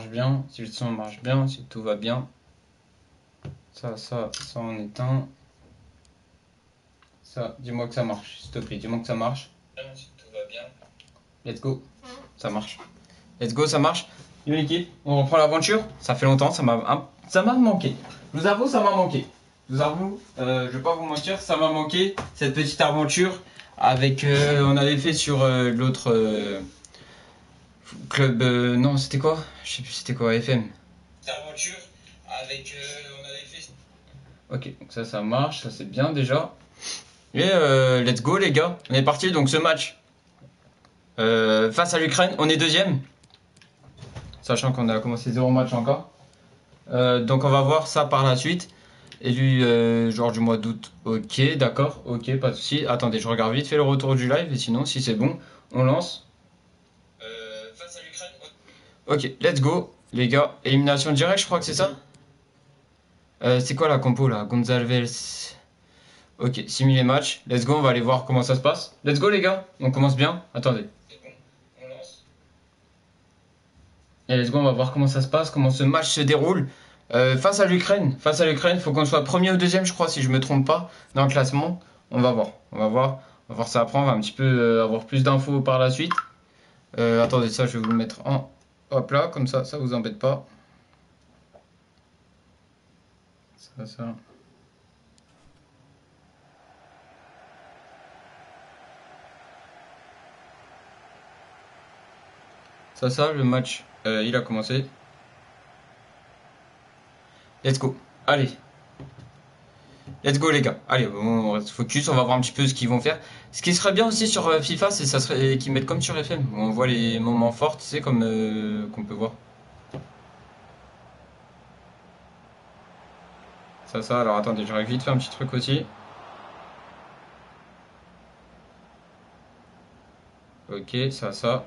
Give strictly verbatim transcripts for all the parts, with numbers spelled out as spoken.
marche bien, si le son marche bien, si tout va bien. Ça, ça, ça on éteint. Ça, dis-moi que ça marche, s'il te plaît, dis-moi que ça marche. Si tout va bien. Let's go, ça marche. Let's go, ça marche. Yo l'équipe, on reprend l'aventure. Ça fait longtemps, ça m'a ça m'a manqué. Je vous avoue, ça m'a manqué. Je vous avoue, euh, je vais pas vous mentir, ça m'a manqué cette petite aventure avec. Euh, on avait fait sur euh, l'autre euh, club. Euh, non, c'était quoi? Je sais plus, c'était quoi, F M. Cette aventure avec. Euh, on avait fait. Ok, donc ça, ça marche, ça c'est bien déjà. Et euh, let's go les gars, on est parti donc ce match euh, face à l'Ukraine, on est deuxième. Sachant qu'on a commencé zéro match encore. Euh, donc on va voir ça par la suite. Élu euh, genre du mois d'août. Ok, d'accord, ok, pas de souci. Attendez, je regarde vite fait le retour du live et sinon si c'est bon, on lance. Euh, face à l'Ukraine. Ok, let's go les gars. Élimination directe, je crois que c'est ça. Euh, c'est quoi la compo là? Gonzalez. Ok, simuler match. Let's go, on va aller voir comment ça se passe. Let's go les gars, on commence bien. Attendez. C'est bon, on lance. Et let's go, on va voir comment ça se passe, comment ce match se déroule. Euh, face à l'Ukraine, face à l'Ukraine, faut qu'on soit premier ou deuxième, je crois, si je me trompe pas, dans le classement. On va voir, on va voir, on va voir ça après, on va un petit peu euh, avoir plus d'infos par la suite. Euh, attendez, ça, je vais vous le mettre en hop là, comme ça, ça vous embête pas. Ça, ça. Ça, ça, le match, euh, il a commencé. Let's go, allez. Let's go les gars, allez, on reste focus, on va voir un petit peu ce qu'ils vont faire. Ce qui serait bien aussi sur FIFA, c'est ça serait qu'ils mettent comme sur F M, où on voit les moments forts, tu sais, comme euh, qu'on peut voir. Ça, ça, alors attendez, j'aurais vite fait un petit truc aussi. Ok, ça, ça.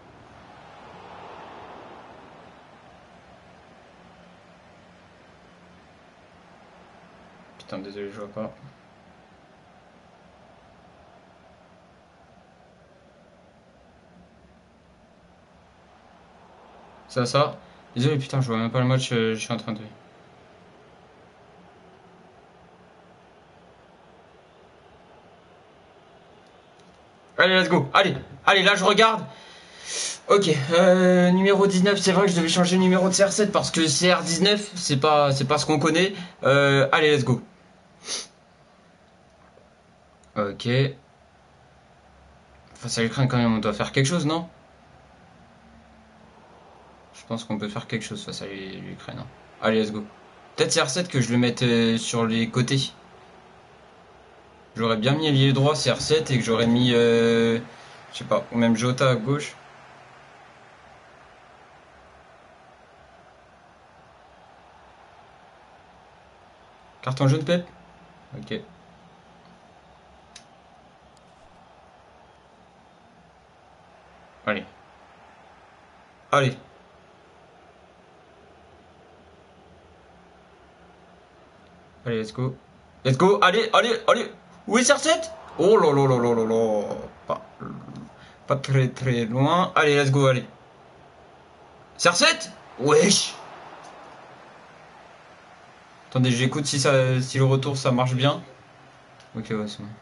Putain, désolé, je vois pas. Ça, ça. Désolé, putain, je vois même pas le match, euh, je suis en train de... Allez, let's go. Allez, allez, là, je regarde. Ok, euh, numéro dix-neuf, c'est vrai que je devais changer le numéro de C R sept parce que C R dix-neuf, c'est pas, c'est pas ce qu'on connaît. Euh, allez, let's go. Ok. Face à l'Ukraine, quand même, on doit faire quelque chose, non? Je pense qu'on peut faire quelque chose face à l'Ukraine. Hein. Allez, let's go. Peut-être C R sept que je le mette euh, sur les côtés. J'aurais bien mis ailier droit C R sept et que j'aurais mis, euh, je sais pas, ou même Jota à gauche. Carton jaune, Pep? Ok. Allez. Allez. Allez, let's go. Let's go. Allez, allez, allez. Où est C R sept? Oh là là là là là là. Pas, pas très très loin. Allez, let's go, allez. C R sept? Wesh. Attendez, j'écoute si ça, si le retour ça marche bien. Ok, ouais, c'est bon.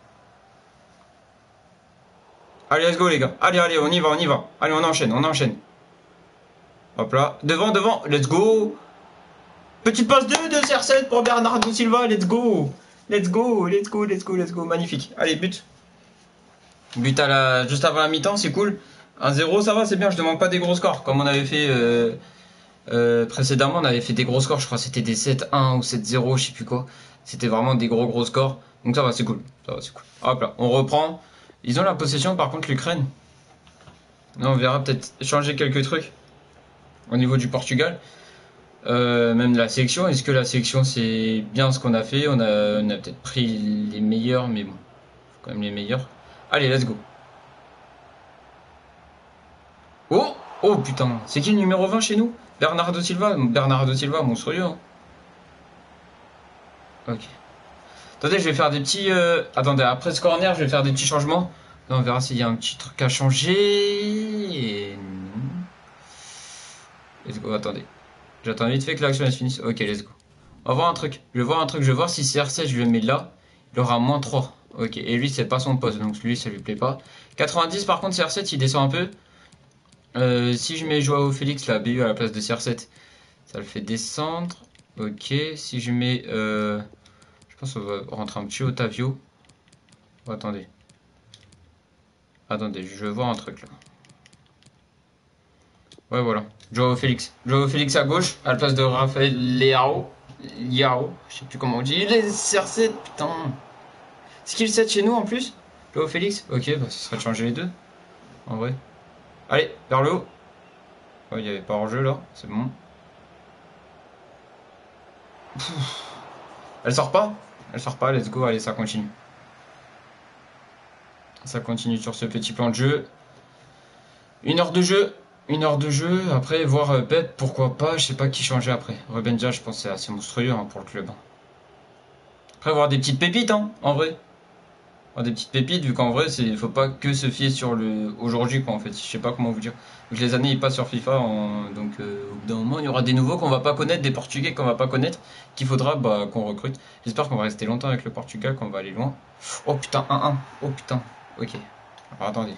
Allez, let's go les gars. Allez, allez, on y va, on y va. Allez, on enchaîne, on enchaîne. Hop là. Devant, devant. Let's go. Petite passe deux de C R sept pour Bernardo Silva. Let's go. Let's go, let's go, let's go, let's go. Magnifique. Allez, but. But à la, juste avant la mi-temps, c'est cool. un zéro, ça va, c'est bien. Je demande pas des gros scores. Comme on avait fait euh, euh, précédemment, on avait fait des gros scores. Je crois que c'était des sept un ou sept zéro, je sais plus quoi. C'était vraiment des gros gros scores. Donc ça va, c'est cool. Ça va, c'est cool. Hop là, on reprend. Ils ont la possession, par contre, l'Ukraine. On verra peut-être changer quelques trucs au niveau du Portugal. Euh, même la sélection, est-ce que la sélection c'est bien ce qu'on a fait? On a, on a peut-être pris les meilleurs, mais bon, faut quand même les meilleurs. Allez, let's go. Oh, oh putain, c'est qui le numéro vingt chez nous? Bernardo Silva, Bernardo Silva, monstrueux. Hein. Ok. Attendez, je vais faire des petits. Euh... Attendez, après ce corner, je vais faire des petits changements. Là, on verra s'il y a un petit truc à changer. Et... Let's go, attendez. J'attends vite fait que l'action se finisse. Ok, let's go. On va voir un truc. Je vais voir un truc. Je vais voir si C R sept, je le mets là. Il aura moins trois. Ok, et lui, c'est pas son poste. Donc lui, ça lui plaît pas. quatre-vingt-dix, par contre, C R sept, il descend un peu. Euh, si je mets Joao Félix, la B U à la place de C R sept, ça le fait descendre. Ok, si je mets... Euh, je pense qu'on va rentrer un petit Otavio. Oh, attendez. Attendez, je vais voir un truc là. Ouais, voilà. Joao Félix. Joao Félix à gauche, à la place de Raphaël Leao. Leao, je sais plus comment on dit. Les C R sept, putain. Skill sept chez nous en plus. Joao Félix. Ok, bah ce serait de changer les deux. En vrai. Allez, vers le haut. Oh, il n'y avait pas hors jeu là, c'est bon. Pff. Elle sort pas? Elle sort pas, let's go, allez, ça continue. Ça continue sur ce petit plan de jeu. Une heure de jeu. Une heure de jeu. Après, voir euh, Pep, pourquoi pas. Je sais pas qui changer après. Ruben Dias, je pense que c'est assez monstrueux hein, pour le club. Après, voir des petites pépites, hein, en vrai. Voir des petites pépites, vu qu'en vrai, il faut pas que se fier sur le aujourd'hui, quoi, en fait. Je sais pas comment vous dire. Vu que les années, ils passent sur FIFA, en... donc euh, au bout d'un moment, il y aura des nouveaux qu'on va pas connaître, des Portugais qu'on va pas connaître, qu'il faudra bah, qu'on recrute. J'espère qu'on va rester longtemps avec le Portugal, qu'on va aller loin. Oh putain, un un. Oh putain. Ok. Alors attendez.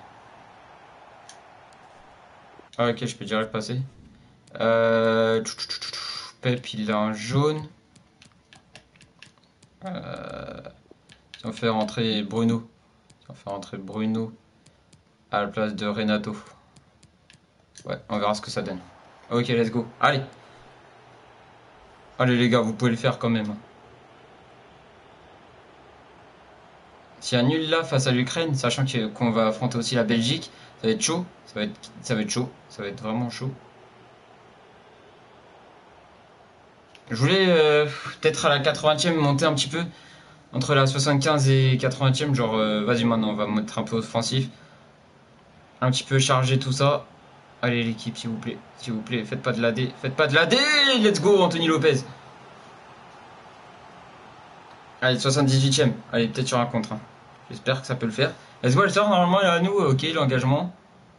Ah ok, je peux direct passer. Euh... Pep, il a un jaune. Euh... Si on fait rentrer Bruno. Si on fait rentrer Bruno à la place de Renato. Ouais, on verra ce que ça donne. Ok, let's go. Allez. Allez les gars, vous pouvez le faire quand même. S'il y a nul là face à l'Ukraine, sachant qu'on va affronter aussi la Belgique, ça va être chaud. Ça va être, ça va être chaud. Ça va être vraiment chaud. Je voulais euh, peut-être à la quatre-vingtième monter un petit peu. Entre la soixante-quinze et quatre-vingtième, genre euh, vas-y maintenant on va mettre un peu offensif. Un petit peu charger tout ça. Allez l'équipe s'il vous plaît. S'il vous plaît, faites pas de la D. Faites pas de la D. Let's go Anthony Lopez. Allez, soixante-dix-huitième. Allez, peut-être sur un contre. Hein. J'espère que ça peut le faire. Let's go, elle sort normalement, il est à nous. Ok, l'engagement.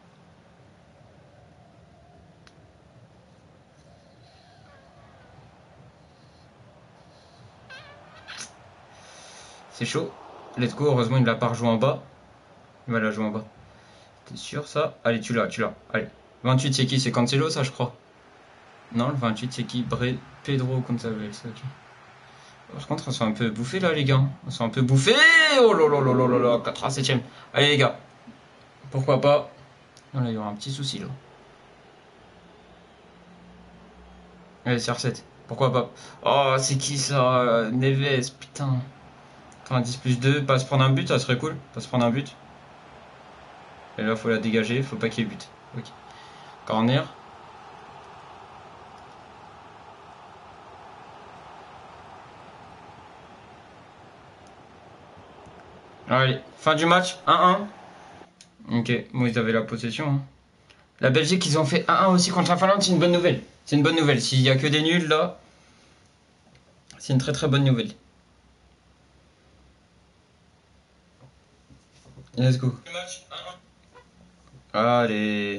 C'est chaud. Let's go, heureusement il l'a pas rejoué en bas. Il va la jouer en bas. T'es sûr ça? Allez, tu l'as, tu l'as. Allez. vingt-huit c'est qui? C'est Cancelo ça je crois. Non, le vingt-huit c'est qui? Bré... Pedro Gonçalves, ok. Par contre, on s'est un peu bouffé là, les gars. On s'est un peu bouffé. Oh là là là là là là, quatre-vingt-septième. Allez, les gars. Pourquoi pas? Non, là, il y aura un petit souci là. Allez, C R sept. Pourquoi pas? Oh, c'est qui ça? Neves, putain. quatre-vingt-dix plus deux. Pas se prendre un but, ça serait cool. Pas se prendre un but. Et là, faut la dégager. Faut pas qu'il y ait but. Ok. Corner. Allez, fin du match, un un. Ok, bon, ils avaient la possession. Hein. La Belgique, ils ont fait un un aussi contre la Finlande, c'est une bonne nouvelle. C'est une bonne nouvelle. S'il y a que des nuls là, c'est une très très bonne nouvelle. Let's go. Allez.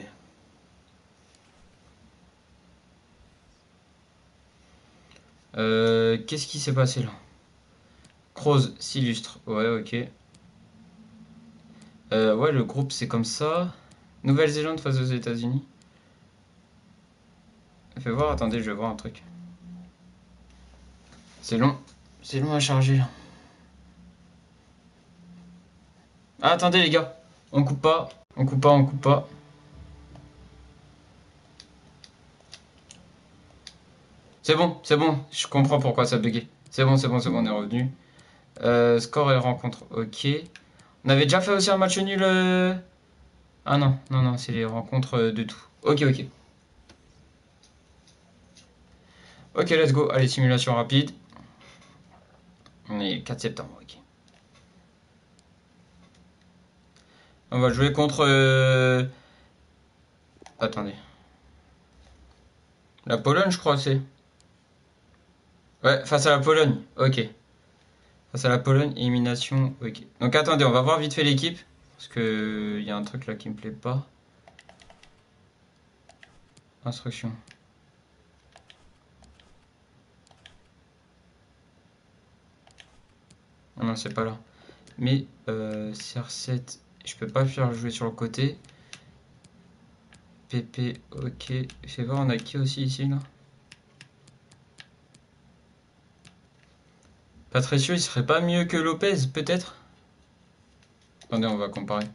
Euh, Qu'est-ce qui s'est passé là? Kroos s'illustre. Ouais, ok. Euh, ouais, le groupe c'est comme ça. Nouvelle-Zélande face aux États-Unis. Fais voir, attendez, je vais voir un truc. C'est long. C'est long à charger là. Ah, attendez les gars. On coupe pas. On coupe pas, on coupe pas. C'est bon, c'est bon. Je comprends pourquoi ça buguait. C'est bon, c'est bon, c'est bon, on est revenu. Euh, score et rencontre, ok. On avait déjà fait aussi un match nul. Euh... Ah non, non, non, c'est les rencontres de tout. Ok, ok. Ok, let's go. Allez, simulation rapide. On est quatre septembre, ok. On va jouer contre... Euh... Attendez. La Pologne, je crois, c'est... Ouais, face à la Pologne, ok. Face à la Pologne, élimination, ok. Donc attendez, on va voir vite fait l'équipe. Parce que il y a un truc là qui me plaît pas. Instruction. Non, c'est pas là. Mais euh, C R sept, je peux pas le faire jouer sur le côté. P P, ok. Fais voir, on a qui aussi ici là? Patricio, il serait pas mieux que Lopez, peut-être? Attendez, on va comparer.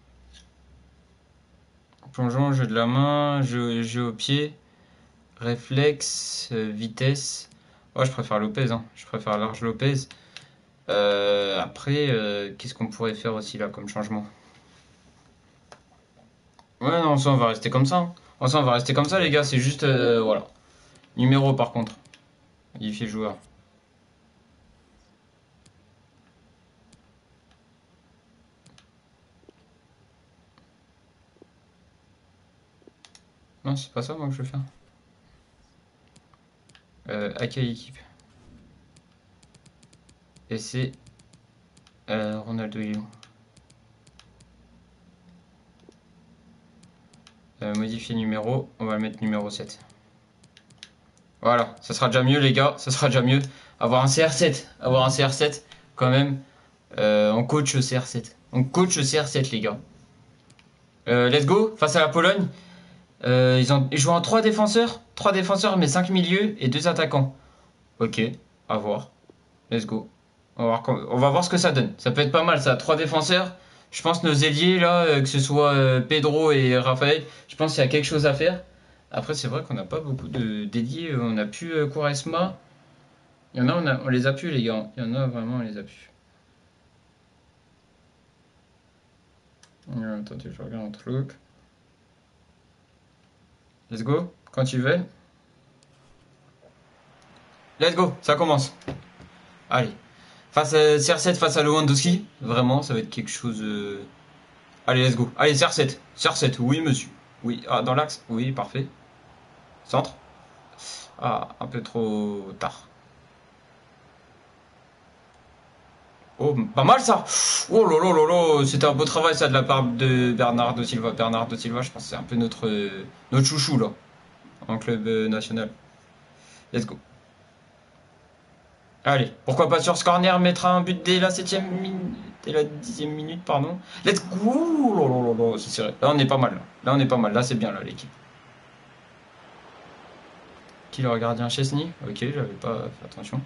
Plongeon, jeu de la main, jeu, jeu au pied, réflexe, euh, vitesse. Oh, je préfère Lopez, hein. Je préfère large Lopez. Euh, après, euh, qu'est-ce qu'on pourrait faire aussi là comme changement? Ouais, non, ça, on va rester comme ça. Hein. Oh, ça, on va rester comme ça, les gars. C'est juste, euh, voilà. Numéro, par contre. Modifier joueur. Non, c'est pas ça, moi, que je veux faire. Euh, accueil équipe. Et c'est euh, Ronaldo il est où? Euh, modifier numéro, on va le mettre numéro sept. Voilà, ça sera déjà mieux les gars, ça sera déjà mieux. Avoir un C R sept, avoir un C R sept quand même. Euh, on coach au C R sept. On coach au C R sept les gars. Euh, let's go, face à la Pologne. Euh, ils, ont, ils jouent en trois défenseurs. trois défenseurs mais cinq milieux et deux attaquants. Ok, à voir. Let's go. On va, voir, on va voir ce que ça donne. Ça peut être pas mal ça. Trois défenseurs. Je pense nos ailiers là, euh, que ce soit euh, Pedro et Raphaël, je pense qu'il y a quelque chose à faire. Après c'est vrai qu'on n'a pas beaucoup de d'ailiers. On a pu euh, Quaresma. Il y en a on, a, on les a pu les gars. Il y en a vraiment on les a pu. Euh, attendez, je regarde un truc. Let's go. Quand tu veux. Let's go. Ça commence. Allez. Face à C R sept face à Lewandowski. Vraiment, ça va être quelque chose. Euh... Allez, let's go. Allez, C R sept. C R sept, oui, monsieur. Oui, ah, dans l'axe. Oui, parfait. Centre. Ah, un peu trop tard. Oh, pas mal ça. Oh là là là là. C'était un beau travail ça de la part de Bernardo Silva. Bernardo Silva, je pense que c'est un peu notre, euh, notre chouchou là. En club euh, national. Let's go. Allez, pourquoi pas sur ce corner mettre un but dès la septième minute, dès la dixième minute, pardon. Let's go. Oh là là là là, c'est serré. Là on est pas mal. Là, là on est pas mal. Là c'est bien là l'équipe. Qui le gardien Chesney? Ok, j'avais pas fait attention.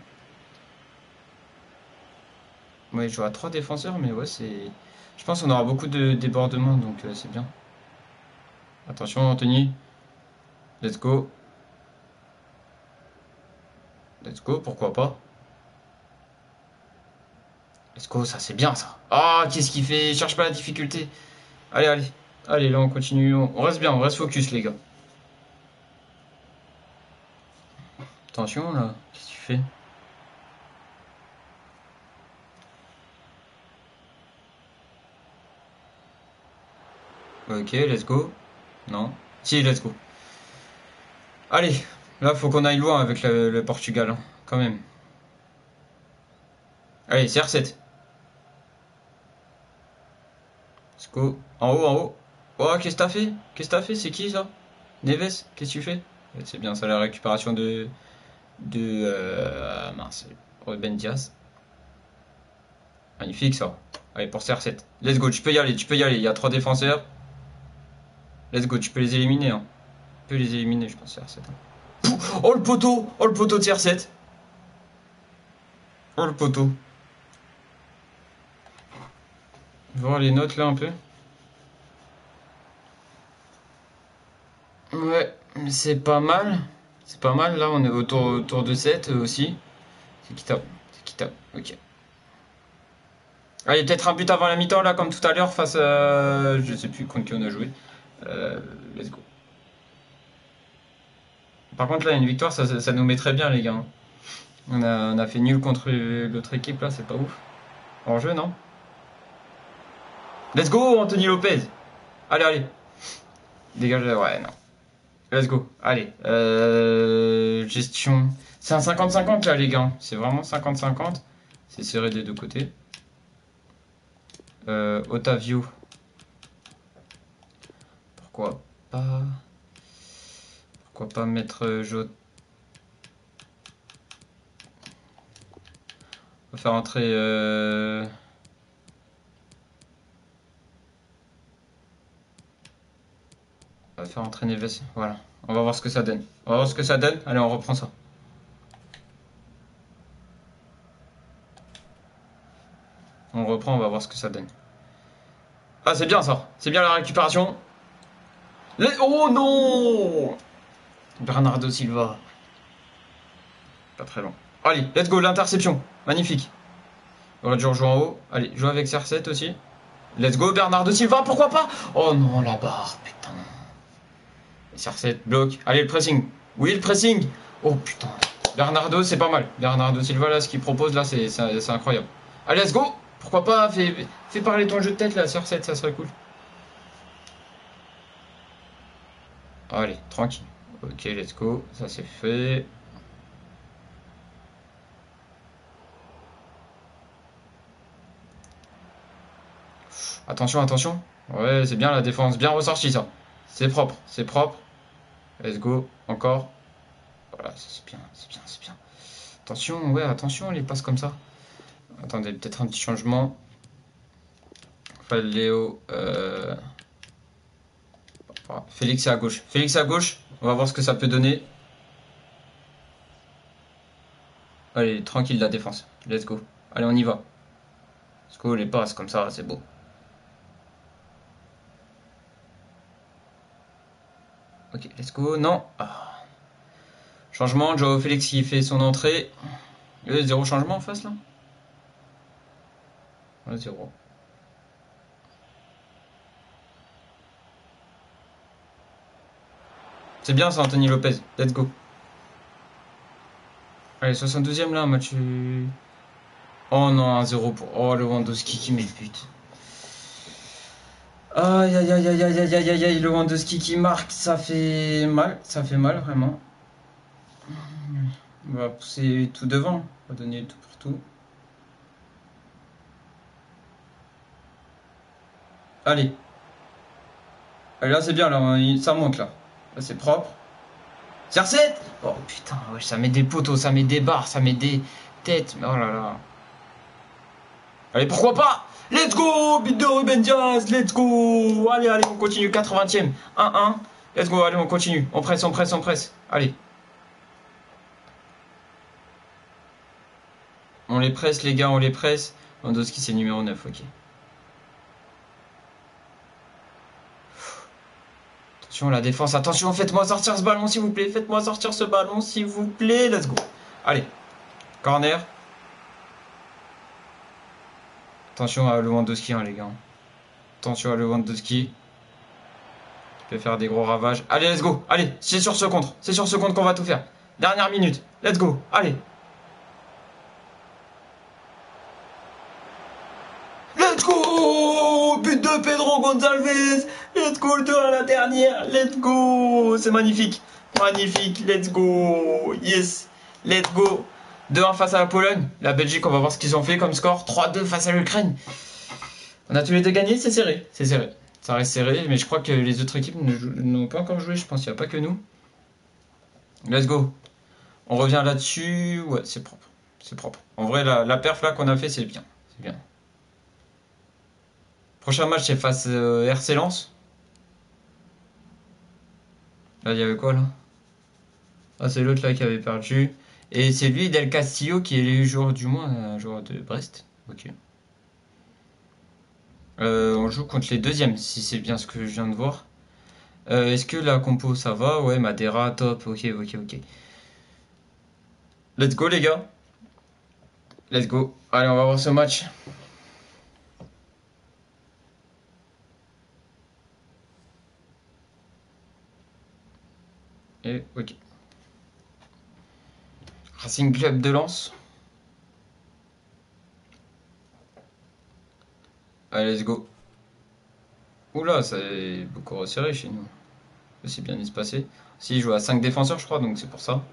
Ouais, il joue à trois défenseurs, mais ouais, c'est. Je pense qu'on aura beaucoup de débordements, donc euh, c'est bien. Attention, Anthony. Let's go. Let's go, pourquoi pas. Let's go, ça c'est bien ça. Ah, qu'est-ce qu'il fait? Cherche pas la difficulté. Allez, allez. Allez, là on continue. On reste bien, on reste focus, les gars. Attention là, qu'est-ce que tu fais? Ok, let's go. Non. Si, let's go. Allez, là faut qu'on aille loin avec le, le Portugal, hein, quand même. Allez, C R sept. Let's go. En haut, en haut. Oh, qu'est-ce que t'as fait? Qu'est-ce que t'as fait? C'est qui ça? Neves, qu'est-ce que tu fais? Ouais, c'est bien ça la récupération de. De. Euh, mince. Ruben Diaz. Magnifique ça. Allez, pour C R sept. Let's go, tu peux y aller, tu peux y aller. Il y a trois défenseurs. Let's go, tu peux les éliminer. Hein. Tu peux les éliminer, je pense, C R sept. Hein. Oh le poteau! Oh le poteau de C R sept! Oh le poteau. Voir les notes là un peu. Ouais, c'est pas mal. C'est pas mal. Là, on est autour, autour de sept aussi. C'est qui tape. C'est qui tape. Ok. Allez, peut-être un but avant la mi-temps là, comme tout à l'heure, face à. Je sais plus contre qui on a joué. Euh, let's go. Par contre, là, une victoire, ça, ça, ça nous met très bien, les gars. On a, on a fait nul contre l'autre équipe là, c'est pas ouf. En jeu, non? Let's go, Anthony Lopez! Allez, allez. Dégage, ouais, non. Let's go. Allez. Euh, gestion. C'est un cinquante cinquante là, les gars. C'est vraiment cinquante cinquante. C'est serré des deux côtés. Euh, Otavio. Pourquoi pas. Pourquoi pas mettre Jota. On va faire entrer... Euh... On va faire entrer Neves. Voilà. On va voir ce que ça donne. On va voir ce que ça donne. Allez, on reprend ça. On reprend, on va voir ce que ça donne. Ah, c'est bien ça. C'est bien la récupération. Les... Oh non! Bernardo Silva. Pas très long. Allez, let's go, l'interception. Magnifique. On aurait dû rejouer en haut. Allez, jouer avec C R sept aussi. Let's go, Bernardo Silva, pourquoi pas? Oh non, la barre, putain. C R sept, bloc. Allez, le pressing. Oui, le pressing. Oh putain. Bernardo, c'est pas mal. Bernardo Silva, là, ce qu'il propose, là, c'est incroyable. Allez, let's go. Pourquoi pas? Fais, fais parler ton jeu de tête, là, C R sept, ça serait cool. Allez, tranquille. Ok, let's go. Ça, c'est fait. Attention, attention. Ouais, c'est bien la défense. Bien ressorti, ça. C'est propre, c'est propre. Let's go. Encore. Voilà, c'est bien, c'est bien, c'est bien. Attention, ouais, attention, les passes comme ça. Attendez, peut-être un petit changement. Léo. Euh... Félix est à gauche. Félix est à gauche. On va voir ce que ça peut donner. Allez, tranquille la défense. Let's go. Allez, on y va. Let's go, les passes comme ça, c'est beau. Ok, let's go. Non. Ah. Changement, Joao Félix qui fait son entrée. Il y a zéro changement en face là. Ouais, zéro. C'est bien ça, Anthony Lopez. Let's go. Allez, soixante-douzième là, match. Oh non, un zéro pour. Oh, Lewandowski qui met le but. Aïe aïe aïe aïe aïe aïe aïe aïe aïe, Lewandowski qui marque, ça fait mal, ça fait mal vraiment. On va pousser tout devant, on va donner tout pour tout. Allez. Allez, là c'est bien, là, ça monte là. Là c'est propre. C R sept. Oh putain, ouais, ça met des poteaux, ça met des barres, ça met des têtes. Oh là là. Allez, pourquoi pas? Let's go, but de Ruben Diaz, let's go. Allez, allez, on continue, quatre-vingtième. un un. Let's go, allez, on continue. On presse, on presse, on presse. Allez. On les presse, les gars, on les presse. Lewandowski, c'est numéro neuf, ok. Attention, la défense, attention, faites-moi sortir ce ballon, s'il vous plaît. Faites-moi sortir ce ballon, s'il vous plaît. Let's go. Allez. Corner. Attention à Lewandowski, hein, les gars. Attention à Lewandowski. Il peut faire des gros ravages. Allez, let's go. Allez, c'est sur ce contre. C'est sur ce contre qu'on va tout faire. Dernière minute. Let's go. Allez. Let's go. But de Pedro Gonçalves. Let's go, le deux à la dernière. Let's go. C'est magnifique. Magnifique. Let's go. Yes. Let's go. deux un face à la Pologne. La Belgique, on va voir ce qu'ils ont fait comme score. trois deux face à l'Ukraine. On a tous les deux gagné, c'est serré. C'est serré. Ça reste serré, mais je crois que les autres équipes n'ont pas encore joué. Je pense qu'il n'y a pas que nous. Let's go. On revient là-dessus. Ouais, c'est propre. C'est propre. En vrai, la, la perf là qu'on a fait, c'est bien. C'est bien. Prochain match, c'est face euh, R C Lens. Là, il y avait quoi là? Ah, c'est l'autre là qui avait perdu. Et c'est lui, Del Castillo, qui est le joueur du mois, un joueur de Brest. Ok. Euh, on joue contre les deuxièmes, si c'est bien ce que je viens de voir. Euh, Est-ce que la compo ça va? Ouais, Madeira, top. Ok, ok, ok. Let's go, les gars. Let's go. Allez, on va voir ce match. Et ok. Racing Club de Lens. Allez, let's go. Oula, ça est beaucoup resserré chez nous. C'est bien espacé. Si, il joue à cinq défenseurs, je crois, donc c'est pour ça.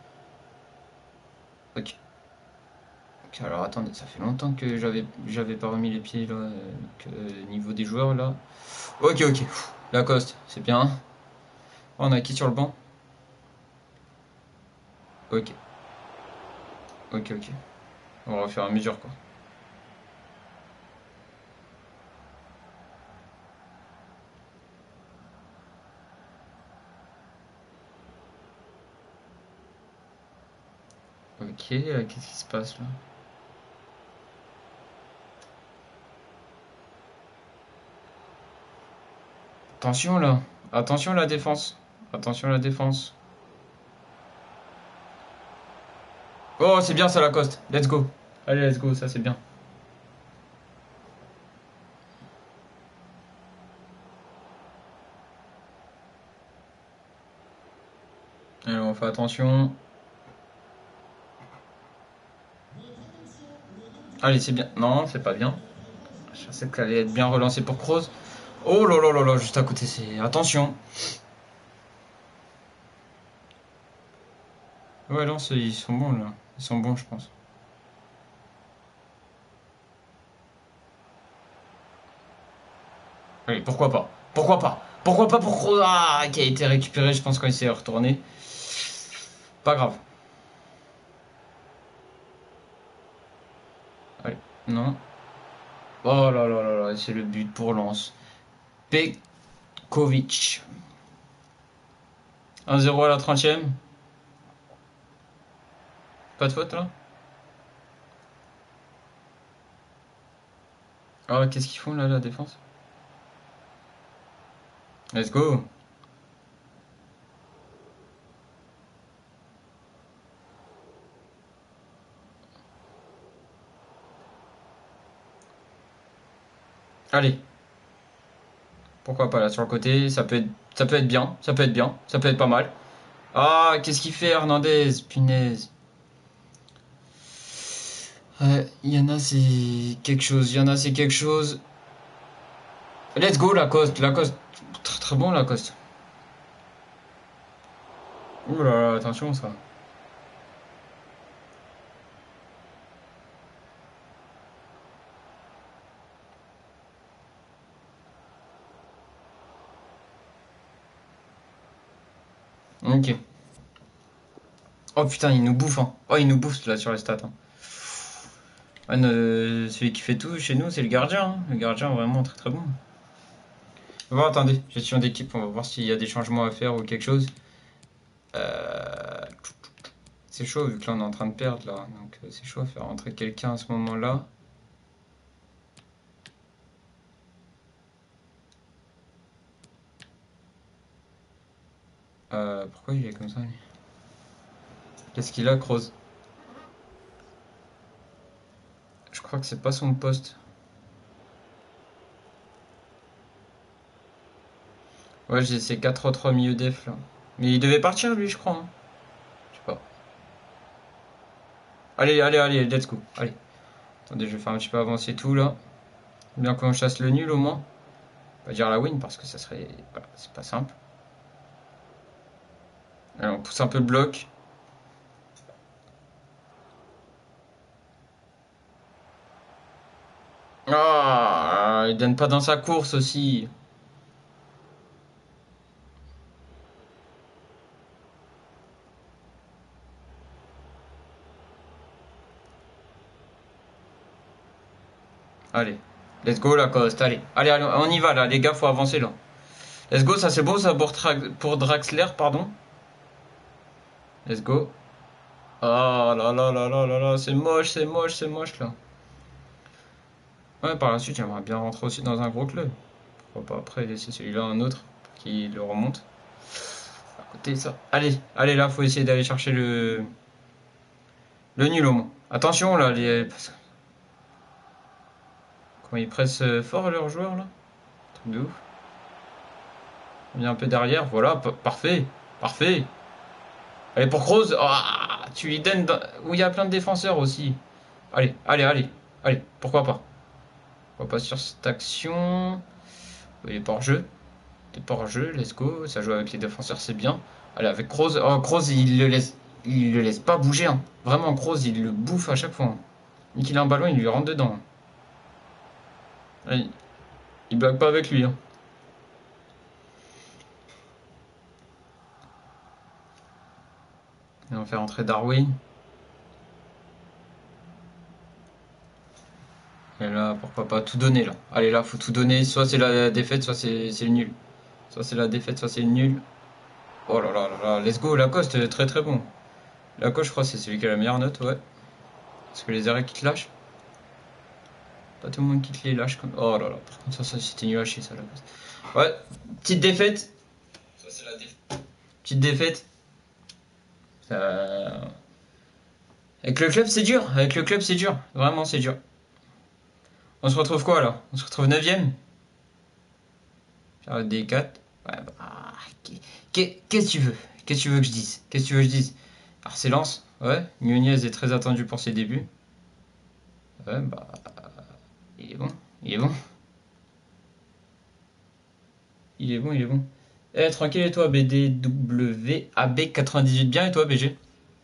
Ok. Ok, alors attendez, ça fait longtemps que j'avais j'avais pas remis les pieds là, euh, que, niveau des joueurs là. Ok, ok. Lacoste, c'est bien. Oh, on a qui sur le banc? Ok. Ok, ok. On va refaire à mesure quoi. Ok, là, qu'est-ce qui se passe là? Attention là. Attention la défense. Attention la défense. Oh, c'est bien ça Lacoste. Let's go. Allez, let's go, ça c'est bien. Allez, on fait attention. Allez, c'est bien. Non, c'est pas bien. Je sais qu'elle allait être bien relancée pour Kroos. Oh là là là là, juste à côté, c'est... Attention. Ouais, non, ils sont bons là. Ils sont bons, je pense. Allez, pourquoi pas? Pourquoi pas? Pourquoi pas pour Kroos? Ah, qui a été récupéré, je pense, quand il s'est retourné. Pas grave. Allez, non. Oh là là là là, c'est le but pour Lens. Pekovic. un zéro à la trentième. Pas de faute là? Ah, qu'est-ce qu'ils font là, la défense? Let's go! Allez! Pourquoi pas là sur le côté? Ça peut être, ça peut être bien, ça peut être bien, ça peut être pas mal. Ah, qu'est-ce qu'il fait Hernandez? Punaise. Ouais, il y en a c'est quelque chose, il y en a c'est quelque chose. Let's go Lacoste, Lacoste. Très très bon Lacoste. Ouh là là, attention ça. Ok. Oh putain, il nous bouffe hein. Oh, il nous bouffe là sur les stats. Hein. Ouais, ne- celui qui fait tout chez nous, c'est le gardien. Hein. Le gardien, vraiment très très bon. Bon, attendez, gestion d'équipe, on va voir s'il y a des changements à faire ou quelque chose. Euh, C'est chaud vu que là on est en train de perdre là, donc euh, c'est chaud à faire rentrer quelqu'un à ce moment-là. Euh, pourquoi il est comme ça lui? Qu'est-ce qu'il a, Kroos? Je crois que c'est pas son poste. Ouais, j'ai ces quatre autres milieux def là. Mais il devait partir lui, je crois. Hein. Je sais pas. Allez, allez, allez, let's go. Allez. Attendez, je vais faire un petit peu avancer tout là. Bien qu'on chasse le nul au moins. On va dire la win parce que ça serait. Voilà, c'est pas simple. Allez, on pousse un peu le bloc. Ah, il donne pas dans sa course aussi. Allez, let's go Lacoste, allez. Allez, allez, on y va là, les gars, faut avancer là. Let's go, ça c'est beau ça pour, pour Draxler, pardon. Let's go. Ah là là là là là là, c'est moche, c'est moche, c'est moche là. Ouais, par la suite, j'aimerais bien rentrer aussi dans un gros club. Pourquoi pas après laisser celui-là un autre qui le remonte. À côté de ça. Allez, allez là, faut essayer d'aller chercher le le nul au moins. Attention là, les comment ils pressent fort leurs joueurs là. Truc de ouf. On vient un peu derrière, voilà, parfait, parfait. Allez pour Kroos, ah, tu lui donnes dans- où il y a plein de défenseurs aussi. Allez, allez, allez, allez, pourquoi pas. Pourquoi pas sur cette action. Il est pas hors jeu. Il est pas hors jeu, let's go. Ça joue avec les défenseurs, c'est bien. Allez, avec Kroos, oh Kroos, il le laisse, il le laisse pas bouger. Hein. Vraiment, Kroos, il le bouffe à chaque fois. Hein. Dès qu'il a un ballon, il lui rentre dedans. Allez, il blague pas avec lui. Hein. Et on fait rentrer Darwin. Et là, pourquoi pas tout donner là. Allez, là, faut tout donner. Soit c'est la défaite, soit c'est le nul. Soit c'est la défaite, soit c'est le nul. Oh là là là là, let's go. Lacoste, très très bon. Lacoste, je crois, c'est celui qui a la meilleure note, ouais. Parce que les arrêts qui te lâchent. Pas tout le monde qui te les lâche comme. Oh là là, par contre, ça, ça c'était nul à chier, ça, Lacoste. Ouais, petite défaite. Ça, c'est la défaite. Petite défaite. Ça... Avec le club, c'est dur. Avec le club, c'est dur. Vraiment, c'est dur. On se retrouve quoi là? On se retrouve neuvième. J'arrête des quatre. Ouais, bah. Qu'est-ce que tu veux? Qu'est-ce que tu veux que je dise? Qu'est-ce que tu veux que je dise? Alors, c'est Lens. Ouais. Nunez est très attendu pour ses débuts. Ouais, bah. Il est bon. Il est bon. Il est bon, il est bon. Eh, tranquille, et toi, B D W A B quatre-vingt-dix-huit, bien, et toi, B G?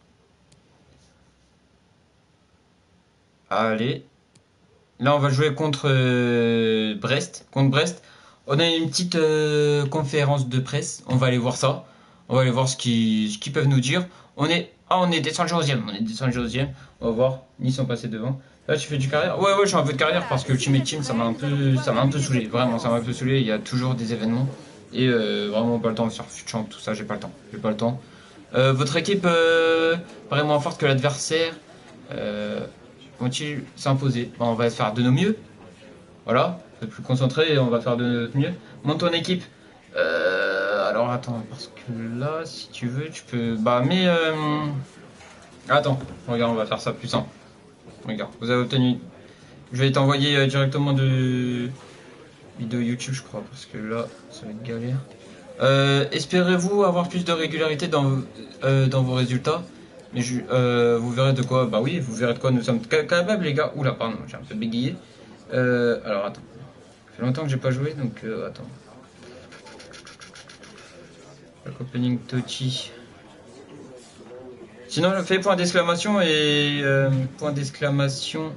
Allez. Là, on va jouer contre euh, Brest. Contre Brest. On a une petite euh, conférence de presse. On va aller voir ça. On va aller voir ce qu'ils ce qu'ils peuvent nous dire. On est. Ah, on est descendu onzième. On est descendu onzième. On va voir. Nice sont passés devant. Là, tu fais du carrière? Ouais, ouais, je fais un peu de carrière parce que Ultimate Team, ça m'a un peu, ça m'a un peu saoulé. Vraiment, ça m'a un peu saoulé. Il y a toujours des événements. Et euh, vraiment, pas le temps de faire Futchamp, tout ça. J'ai pas le temps. J'ai pas le temps. Euh, votre équipe euh, paraît moins forte que l'adversaire. Euh, Vont-ils s'imposer? Bon, on va faire de nos mieux. Voilà, on est plus concentré et on va faire de notre mieux. Monte ton équipe. Euh, alors attends, parce que là, si tu veux, tu peux. Bah, mais. Euh... Attends, regarde, on va faire ça plus simple. Regarde, vous avez obtenu. Je vais t'envoyer euh, directement de vidéo YouTube, je crois, parce que là, ça va être galère. Euh, Espérez-vous avoir plus de régularité dans, euh, dans vos résultats? Mais je, euh, vous verrez de quoi. Bah oui, vous verrez de quoi nous sommes capables, les gars. Oula, pardon, j'ai un peu bégayé. Euh, alors attends. Ça fait longtemps que j'ai pas joué, donc euh, attends. Pack opening Tochi. Sinon, fais point d'exclamation et euh, point d'exclamation.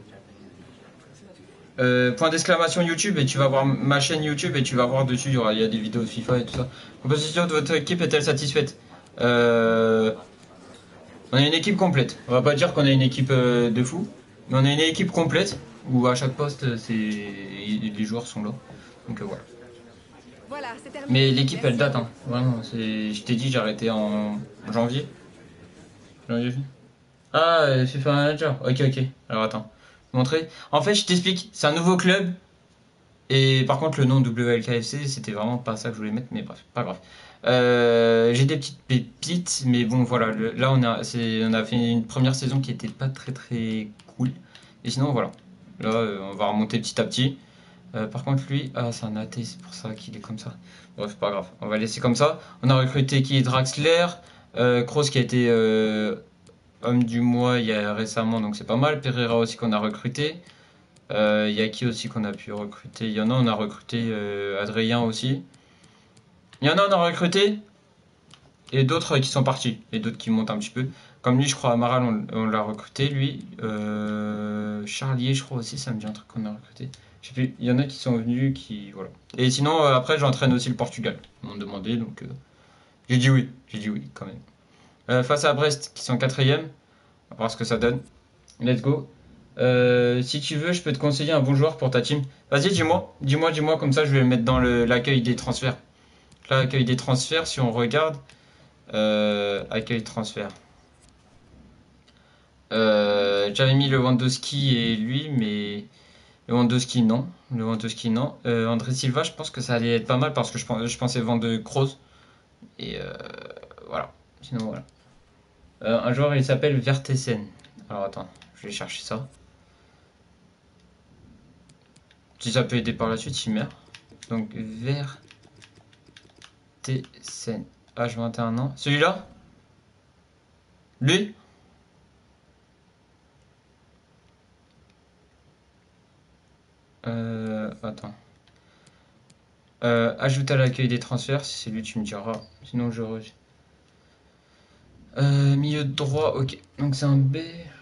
Euh, point d'exclamation YouTube et tu vas voir ma chaîne YouTube et tu vas voir dessus, il y, aura, il y a des vidéos de FIFA et tout ça. Composition de votre équipe est-elle satisfaite? euh, On a une équipe complète. On va pas dire qu'on a une équipe euh, de fou, mais on a une équipe complète où à chaque poste, c'est les joueurs sont là. Donc euh, voilà. Voilà, mais l'équipe elle date, hein. Vraiment. Je t'ai dit, j'ai arrêté en janvier. Janvier. Ah, euh, FIFA Manager. Ok, ok. Alors attends. Montrer. En fait, je t'explique. C'est un nouveau club. Et par contre, le nom W L K F C, c'était vraiment pas ça que je voulais mettre. Mais bref, pas grave. Euh, j'ai des petites pépites, mais bon, voilà. Le, là, on a, on a fait une première saison qui était pas très très cool. Et sinon, voilà. Là, euh, on va remonter petit à petit. Euh, par contre, lui, ah, c'est un athée, c'est pour ça qu'il est comme ça. Bref, pas grave. On va laisser comme ça. On a recruté qui? Draxler, euh, Kroos qui a été euh, homme du mois il y a récemment, donc c'est pas mal. Pereira aussi qu'on a recruté. Il euh, y a qui aussi qu'on a pu recruter? Il y en a, on a recruté euh, Adrien aussi. Il y en a, on a recruté. Et d'autres qui sont partis. Et d'autres qui montent un petit peu. Comme lui, je crois, Amaral, on, on l'a recruté. Lui, euh, Charlier, je crois aussi, ça me dit un truc qu'on a recruté. Je sais plus, il y en a qui sont venus, qui. Voilà. Et sinon, euh, après, j'entraîne aussi le Portugal. Ils m'ont demandé, donc. Euh, j'ai dit oui. J'ai dit oui, quand même. Euh, face à Brest, qui sont quatrième. On va voir ce que ça donne. Let's go. Euh, si tu veux, je peux te conseiller un bon joueur pour ta team. Vas-y, dis-moi. Dis-moi, dis-moi, comme ça, je vais le mettre dans l'accueil des transferts. L'accueil des transferts, si on regarde. Euh, accueil transfert. Euh, J'avais mis Lewandowski et lui, mais Lewandowski non. Lewandowski non. Euh, André Silva, je pense que ça allait être pas mal parce que je, je pensais vendre Kroos. Et euh, voilà. Sinon, voilà. Euh, un joueur, il s'appelle Vertessen. Alors attends, je vais chercher ça. Si ça peut aider par la suite, il meurt. Donc Vertessen. Âge vingt et un ans. Celui-là? Lui? Euh, attends. Euh, ajoute à l'accueil des transferts, si c'est lui tu me diras. Sinon je refuse. Euh, milieu de droit, ok. Donc c'est un B.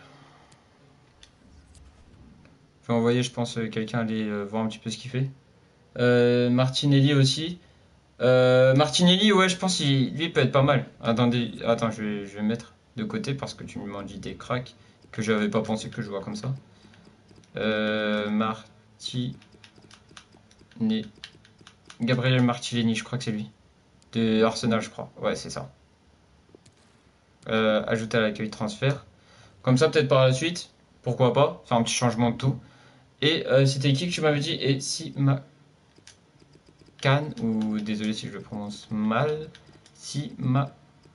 Je vais envoyer, je pense, quelqu'un aller euh, voir un petit peu ce qu'il fait. Euh, Martinelli aussi. Euh, Martinelli, ouais, je pense qu'il lui peut être pas mal. Attendez, attends, je vais, je vais mettre de côté parce que tu m'as dit des cracks que j'avais pas pensé que je vois comme ça. Euh, Marti... Gabriel Martinelli, je crois que c'est lui. De Arsenal, je crois. Ouais, c'est ça. Euh, ajouter à l'accueil transfert. Comme ça, peut-être par la suite, pourquoi pas, faire un petit changement de tout. Et euh, c'était qui que tu m'avais dit? Et si ma Can, ou désolé si je le prononce mal, si ma.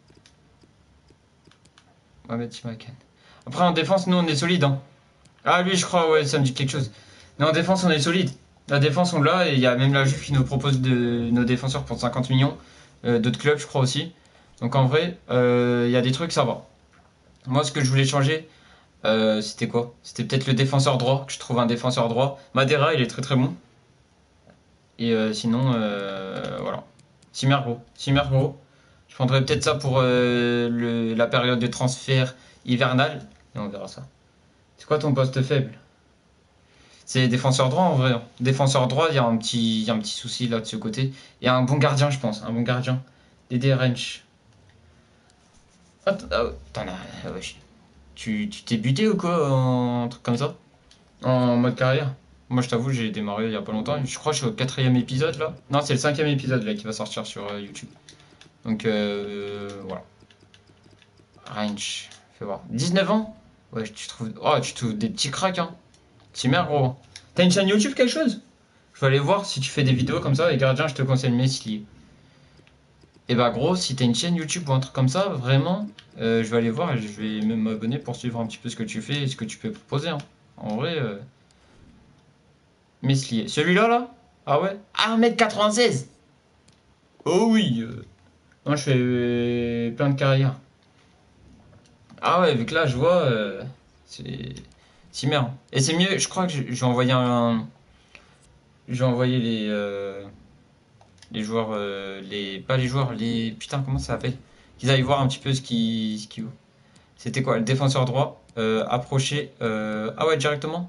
Mohamed Simakan. Après, en défense, nous on est solide. Hein. Ah, lui, je crois, ouais, ça me dit quelque chose. Mais en défense, on est solide. La défense, on l'a, et il y a même la Juve qui nous propose de, nos défenseurs pour cinquante millions. Euh, D'autres clubs, je crois aussi. Donc en vrai, il euh, y a des trucs, ça va. Moi, ce que je voulais changer, euh, c'était quoi? C'était peut-être le défenseur droit, que je trouve un défenseur droit. Madera, il est très très bon. Et euh, sinon, euh, voilà. Simer gros. Simer gros. Je prendrais peut-être ça pour euh, le, la période de transfert hivernale. Et on verra ça. C'est quoi ton poste faible? C'est défenseur droit en vrai. Hein. Défenseur droit, il y, a un petit- y a un petit souci là de ce côté. Et un bon gardien, je pense. Un bon gardien. Dédé Rensch. Ah, ah, t'en as. Ah ouais, tu tu t'es buté ou quoi en un truc comme ça? En mode carrière? Moi, je t'avoue, j'ai démarré il y a pas longtemps. Je crois que je suis au quatrième épisode là. Non, c'est le cinquième épisode là qui va sortir sur euh, YouTube. Donc euh, voilà. Range. Fais voir. dix-neuf ans? Ouais, tu trouves. Oh, tu trouves des petits cracks, hein. C'est merde, gros. T'as une chaîne YouTube, quelque chose? Je vais aller voir si tu fais des vidéos comme ça. Et gardien, je te conseille Meslier. Et bah, gros, si t'as une chaîne YouTube ou un truc comme ça, vraiment, euh, je vais aller voir et je vais même m'abonner pour suivre un petit peu ce que tu fais et ce que tu peux proposer. Hein. En vrai, euh... Meslier. Celui-là, là? Ah ouais? Ah, un mètre quatre-vingt-seize! Oh oui! euh. Moi, je fais euh, plein de carrières. Ah ouais, vu que là, je vois, euh, c'est c'est bien. Et c'est mieux, je crois que je je vais envoyer un, je vais envoyer les, euh, les joueurs, euh, les, pas les joueurs, les, putain, comment ça s'appelle? Qu'ils aillent voir un petit peu ce qui, ce qui, c'était quoi, le défenseur droit, euh, approcher, euh, ah ouais, directement.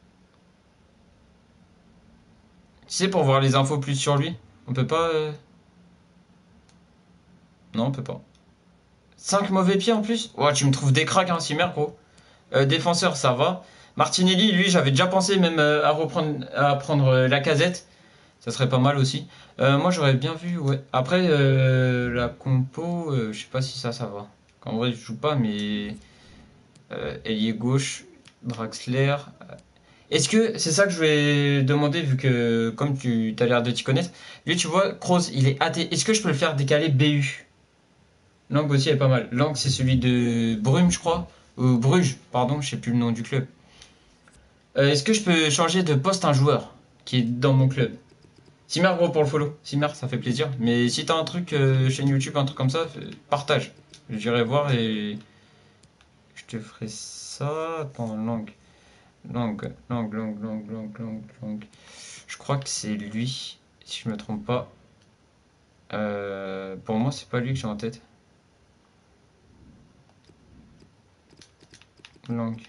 Tu sais, pour voir les infos plus sur lui, on peut pas, euh, non, on peut pas. Cinq mauvais pieds en plus? Ouais, tu me trouves des cracks, hein, Simer, gros. Euh, défenseur, ça va. Martinelli, lui, j'avais déjà pensé même euh, à reprendre, à prendre euh, la casette. Ça serait pas mal aussi. Euh, moi, j'aurais bien vu, ouais. Après, euh, la compo, euh, je sais pas si ça, ça va. En vrai, je joue pas, mais euh, ailier gauche, Draxler. Est-ce que c'est ça que je vais demander, vu que comme tu as l'air de t'y connaître, lui, tu vois, Kroos, il est athée. Est-ce que je peux le faire décaler B U? Lang aussi est pas mal. Lang, c'est celui de Brume, je crois. Ou Bruges, pardon, je sais plus le nom du club. Euh, Est-ce que je peux changer de poste un joueur qui est dans mon club? Simer, gros, pour le follow. Simer, ça fait plaisir. Mais si t'as un truc, euh, chaîne YouTube, un truc comme ça, partage. J'irai voir et je te ferai ça. Attends, langue. Langue, langue, langue, langue, langue, langue, langue. Je crois que c'est lui, si je me trompe pas. Euh, pour moi, c'est pas lui que j'ai en tête. Langue.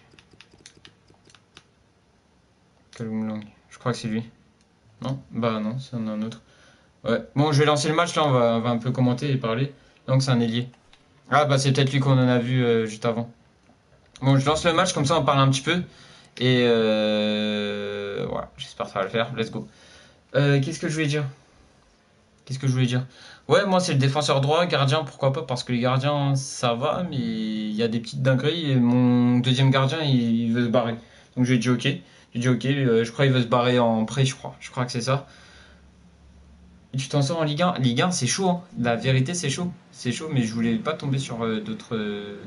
Kaloum langue. Je crois que c'est lui. Non? Bah non, c'est un autre. Ouais. Bon, je vais lancer le match là, on va, on va un peu commenter et parler. Donc c'est un ailier. Ah bah c'est peut-être lui qu'on en a vu euh, juste avant. Bon, je lance le match comme ça on parle un petit peu. Et euh, voilà, j'espère que ça va le faire. Let's go. Euh, Qu'est-ce que je voulais dire? Qu'est-ce que je voulais dire? Ouais, moi c'est le défenseur droit, gardien, pourquoi pas, parce que les gardiens ça va, mais il y a des petites dingueries. Et mon deuxième gardien il, il veut se barrer. Donc j'ai dit ok. J'ai dit ok, euh, je crois qu'il veut se barrer en prêt, je crois. Je crois que c'est ça. Et tu t'en sors en Ligue un? Ligue un, c'est chaud, hein. La vérité, c'est chaud. C'est chaud, mais je voulais pas tomber sur euh, d'autres. euh,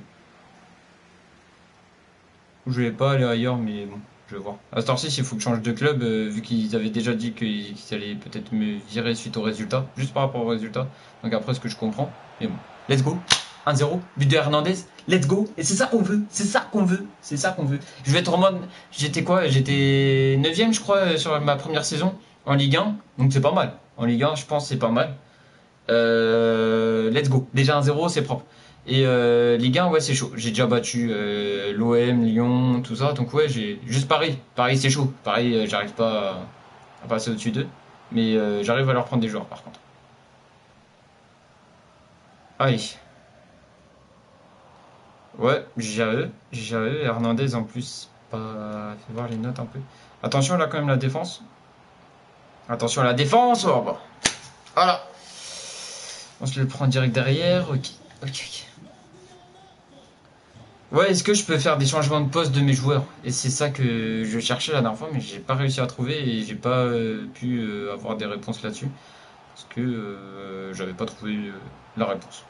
Je voulais pas aller ailleurs, mais bon, je vais voir. À ce temps-ci, il faut que je change de club, euh, vu qu'ils avaient déjà dit qu'ils qu'ils allaient peut-être me virer suite aux résultats, juste par rapport aux résultats. Donc après, ce que je comprends. Mais bon, let's go. un zéro, but de Hernandez, let's go. Et c'est ça qu'on veut, c'est ça qu'on veut, c'est ça qu'on veut. Je vais être en mode. J'étais quoi? J'étais neuvième, je crois, euh, sur ma première saison en Ligue un. Donc c'est pas mal. En Ligue un, je pense, c'est pas mal. Euh, let's go. Déjà un zéro, c'est propre. Et euh, Ligue un, ouais, c'est chaud. J'ai déjà battu euh, l'O M, Lyon, tout ça. Donc ouais, j'ai juste Paris. Paris, c'est chaud. Paris, euh, j'arrive pas à, à passer au-dessus d'eux. Mais euh, j'arrive à leur prendre des joueurs, par contre. Aïe. Ouais, J A E. J A E, Hernandez en plus. pas fait voir les notes un peu. Attention là quand même la défense. Attention à la défense. Oh, bah. Voilà. On se le prend direct derrière. Ok. Ok. Ok. Ouais, est-ce que je peux faire des changements de poste de mes joueurs? Et c'est ça que je cherchais la dernière fois, mais j'ai pas réussi à trouver et j'ai pas euh, pu euh, avoir des réponses là-dessus. Parce que euh, j'avais pas trouvé euh, la réponse.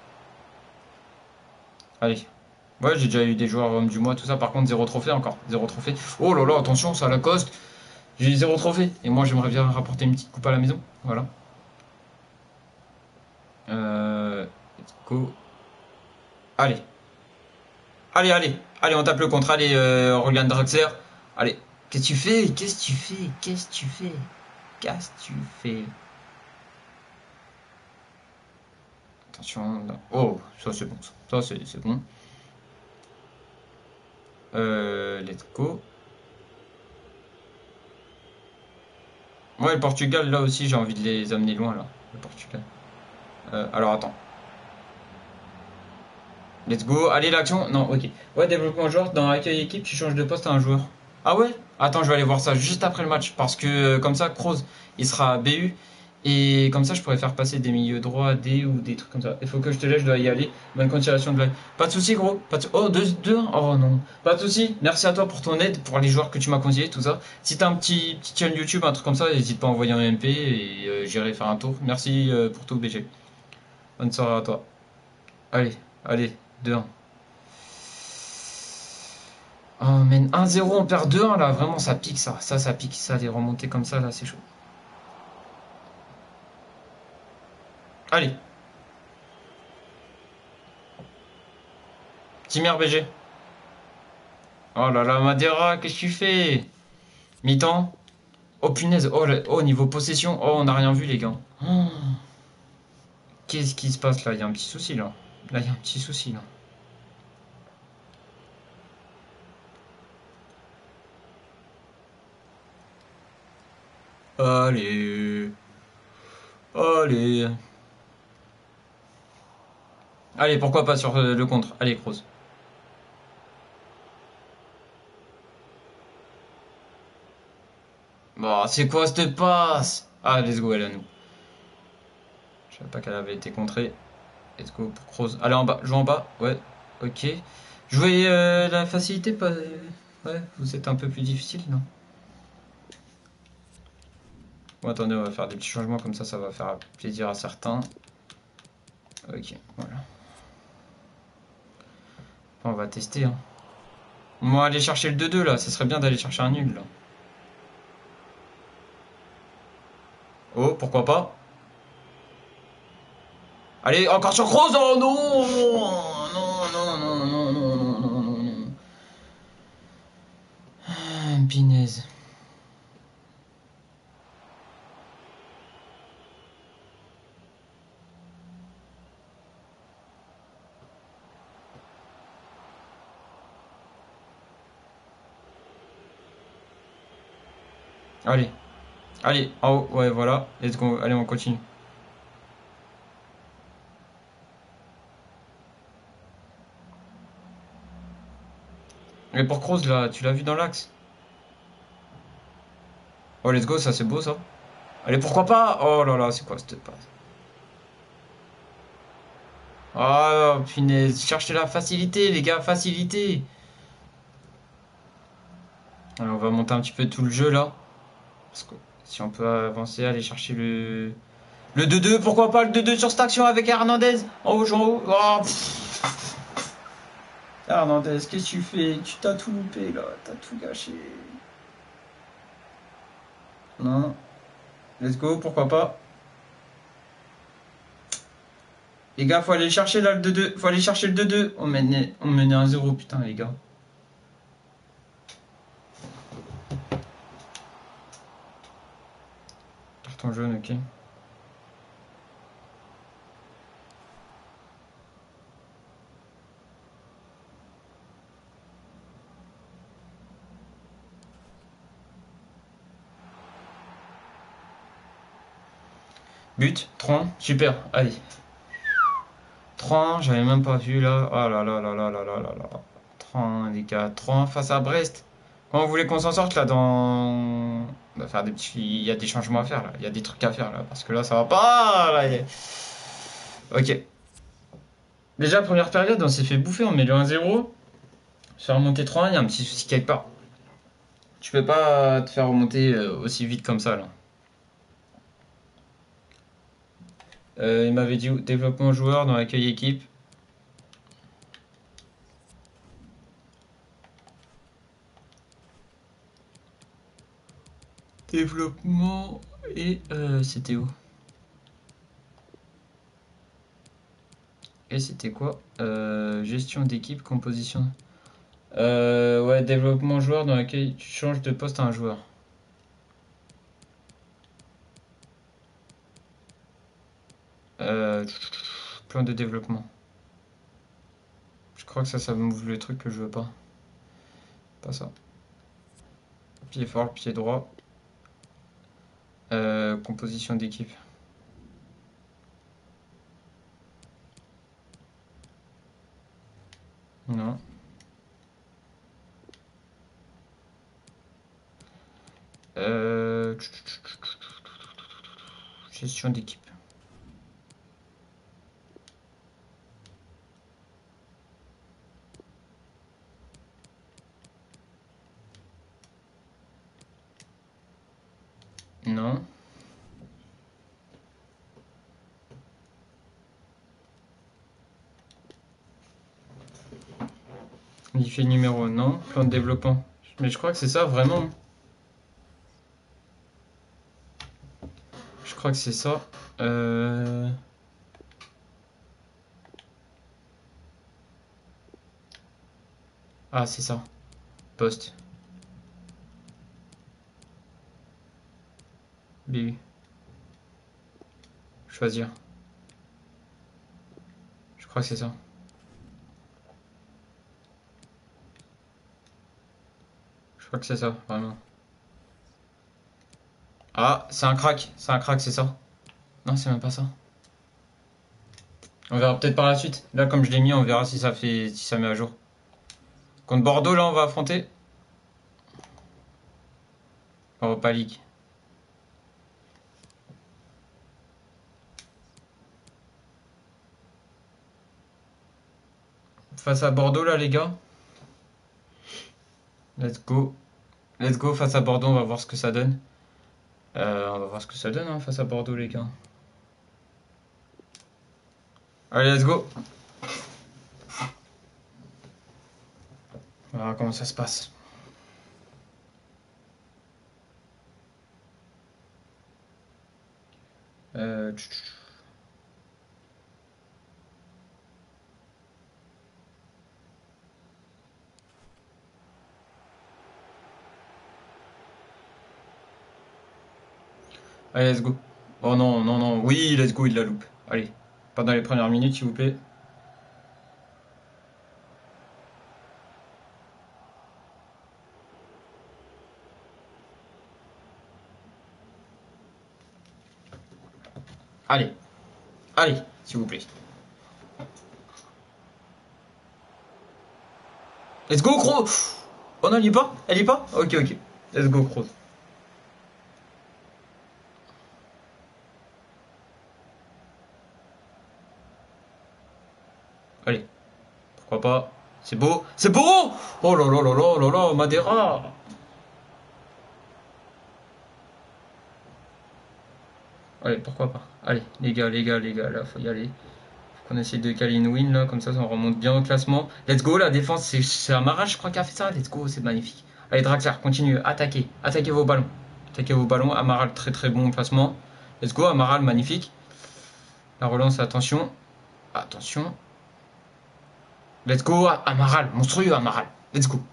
Allez. Ouais, j'ai déjà eu des joueurs hommes du mois, tout ça. Par contre, zéro trophée encore. Zéro trophée. Oh là là, attention, ça Lacoste. J'ai zéro trophée. Et moi, j'aimerais bien rapporter une petite coupe à la maison. Voilà. Euh, let's go. Allez. Allez, allez. Allez, on tape le contre. Allez, euh, Rolian Draxler. Allez. Qu'est-ce que tu fais? Qu'est-ce que tu fais? Qu'est-ce que tu fais? Qu'est-ce que tu fais? Attention. Oh, ça c'est bon. Ça, ça c'est bon. Euh, let's go. Ouais, le Portugal, là aussi, j'ai envie de les amener loin, là. Le Portugal. Euh, alors, attends. Let's go. Allez, l'action. Non, ok. Ouais, développement joueur. Dans accueil équipe, tu changes de poste à un joueur. Ah ouais? Attends, je vais aller voir ça juste après le match. Parce que euh, comme ça, Kroos, il sera B U. Et comme ça, je pourrais faire passer des milieux droits, D ou des trucs comme ça. Il faut que je te laisse, je dois y aller. Bonne continuation de live. Pas de soucis, gros. Pas de... Oh, deux, deux. Oh non. Pas de soucis. Merci à toi pour ton aide, pour les joueurs que tu m'as conseillé, tout ça. Si t'as un petit, petit chaîne YouTube, un truc comme ça, n'hésite pas à envoyer un M P et euh, j'irai faire un tour. Merci euh, pour tout, B G. Bonne soirée à toi. Allez, allez, deux un. Oh, mais un zéro, on perd deux un là. Vraiment, ça pique ça. Ça, ça pique. Ça, les remonter comme ça, là, c'est chaud. Allez. Timir B G. Oh là là, Madeira, qu'est-ce que tu fais? Mi-temps. Oh punaise. Oh, là- oh, niveau possession. Oh, on n'a rien vu, les gars. Oh. Qu'est-ce qui se passe là? Il y a un petit souci là. Là, il y a un petit souci là. Allez. Allez. Allez, pourquoi pas sur euh, le contre? Allez, Kroos. Bon, c'est quoi cette passe? Ah, let's go, elle est à nous. Je savais pas qu'elle avait été contrée. Let's go pour Kroos. Allez, en bas. Joue en bas. Ouais. Ok. Jouer euh, la facilité, pas. Ouais, vous êtes un peu plus difficile, non? Bon, attendez, on va faire des petits changements comme ça, ça va faire plaisir à certains. Ok, voilà. On va tester. Hein. On va aller chercher le deux deux là, ça serait bien d'aller chercher un nul là. Oh, pourquoi pas? Allez, encore sur Kroos. Oh non. Non, non, non, non, non, non, non, non, non. Ah, Pinaise. Allez. Allez, en haut, ouais, voilà. Let's go. Allez, on continue. Mais pour Kroos, là, tu l'as vu dans l'axe? Oh, let's go, ça c'est beau ça. Allez, pourquoi pas? Oh là là, c'est quoi cette passe? Oh, punaise, cherchez la facilité, les gars, facilité. Alors, on va monter un petit peu tout le jeu là. Parce que si on peut avancer, aller chercher le. Le deux deux, pourquoi pas le deux deux sur cette action avec Hernandez? En haut, en haut. Oh, Hernandez, qu'est-ce que tu fais? Tu t'as tout loupé là, t'as tout gâché. Non. Let's go, pourquoi pas. Les gars, faut aller chercher là le deux deux. Faut aller chercher le deux deux. On menait, on menait un zéro, putain, les gars. Carton jaune, ok. But, trois, super, allez. trois, j'avais même pas vu là. Oh là là là là là là là là. trois, les gars, trois face à Brest. Quand vous voulez qu'on s'en sorte là dans... On va faire des petits... Il y a des changements à faire là. Il y a des trucs à faire là. Parce que là ça va pas là. Ok. Déjà première période on s'est fait bouffer, on met le un zéro. Faire remonter trois un, il y a un petit souci quelque part. Tu peux pas te faire remonter aussi vite comme ça là. Euh, il m'avait dit développement joueur dans l'accueil équipe. Développement et euh, c'était où? Et c'était quoi? euh, Gestion d'équipe, composition. Euh, ouais, développement joueur dans lequel tu changes de poste à un joueur. Euh, plan de développement. Je crois que ça, ça m'ouvre le truc que je veux pas. Pas ça. Pied fort, pied droit. Euh, composition d'équipe. Non. Euh... Gestion d'équipe. Non. Il fait numéro, non. Plan de développement. Mais je crois que c'est ça, vraiment. Je crois que c'est ça. Euh... Ah, c'est ça. Poste. B U. Choisir. Je crois que c'est ça. Je crois que c'est ça, vraiment. Ah, c'est un crack. C'est un crack, c'est ça. Non, c'est même pas ça. On verra peut-être par la suite. Là, comme je l'ai mis, on verra si ça fait, si ça met à jour. Contre Bordeaux, là, on va affronter. Europa League. Face à Bordeaux, là, les gars. Let's go. Let's go face à Bordeaux, on va voir ce que ça donne. Euh, on va voir ce que ça donne hein, face à Bordeaux, les gars. Allez, let's go. On va voir comment ça se passe. Euh... Allez, let's go. Oh non, non, non. Oui, let's go, il la loupe. Allez, pas dans les premières minutes, s'il vous plaît. Allez. Allez, s'il vous plaît. Let's go, Kroos. Oh non, elle y est pas? Elle y est pas? Ok, ok. Let's go, Kroos. Allez. Pourquoi pas? C'est beau. C'est beau. Oh là là là là là là, Madeira. Allez, pourquoi pas. Allez, les gars, les gars, les gars, là, faut y aller. Faut qu'on essaye de caler une win, là, comme ça, ça remonte bien au classement. Let's go, la défense, c'est Amaral, je crois, qui a fait ça. Let's go, c'est magnifique. Allez, Draxler, continue, attaquez. Attaquez vos ballons. Attaquez vos ballons. Amaral, très très bon placement. Let's go, Amaral, magnifique. La relance, attention. Attention. Let's go, Amaral, monstrueux, Amaral. Let's go.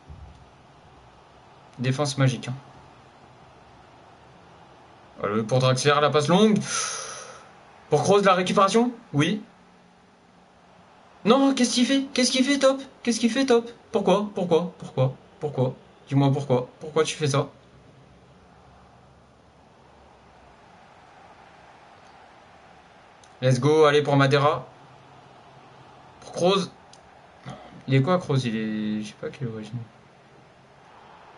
Défense magique. Hein. Allez, pour Draxler, la passe longue. Pour Kroos, la récupération? Oui. Non, qu'est-ce qu'il fait? Qu'est-ce qu'il fait, Top? Qu'est-ce qu'il fait, Top? Pourquoi? Pourquoi? Pourquoi? Pourquoi? Dis-moi pourquoi. Pourquoi tu fais ça? Let's go, allez pour Madeira. Pour Kroos. Il est quoi, Kroos? Il est... Je sais pas quelle origine.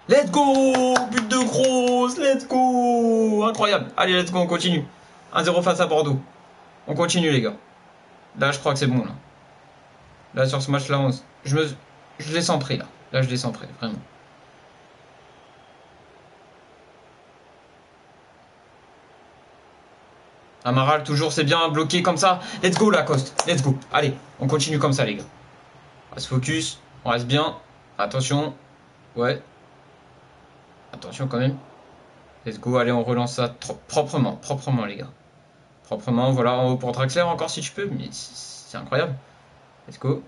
Let's go. But de grosse. Let's go. Incroyable. Allez, let's go, on continue. un zéro face à Bordeaux. On continue, les gars. Là, je crois que c'est bon, là. Là, sur ce match-là, on... je, me... je les sens prêts, là. Là, je les sens prêts, vraiment. Amaral, toujours, c'est bien bloqué comme ça. Let's go, Lacoste. Let's go. Allez, on continue comme ça, les gars. On reste focus. On reste bien. Attention. Ouais. Attention, quand même. Let's go. Allez, on relance ça proprement. Proprement, les gars. Proprement. Voilà, en haut pour Draxler encore, si tu peux. Mais c'est incroyable. Let's go.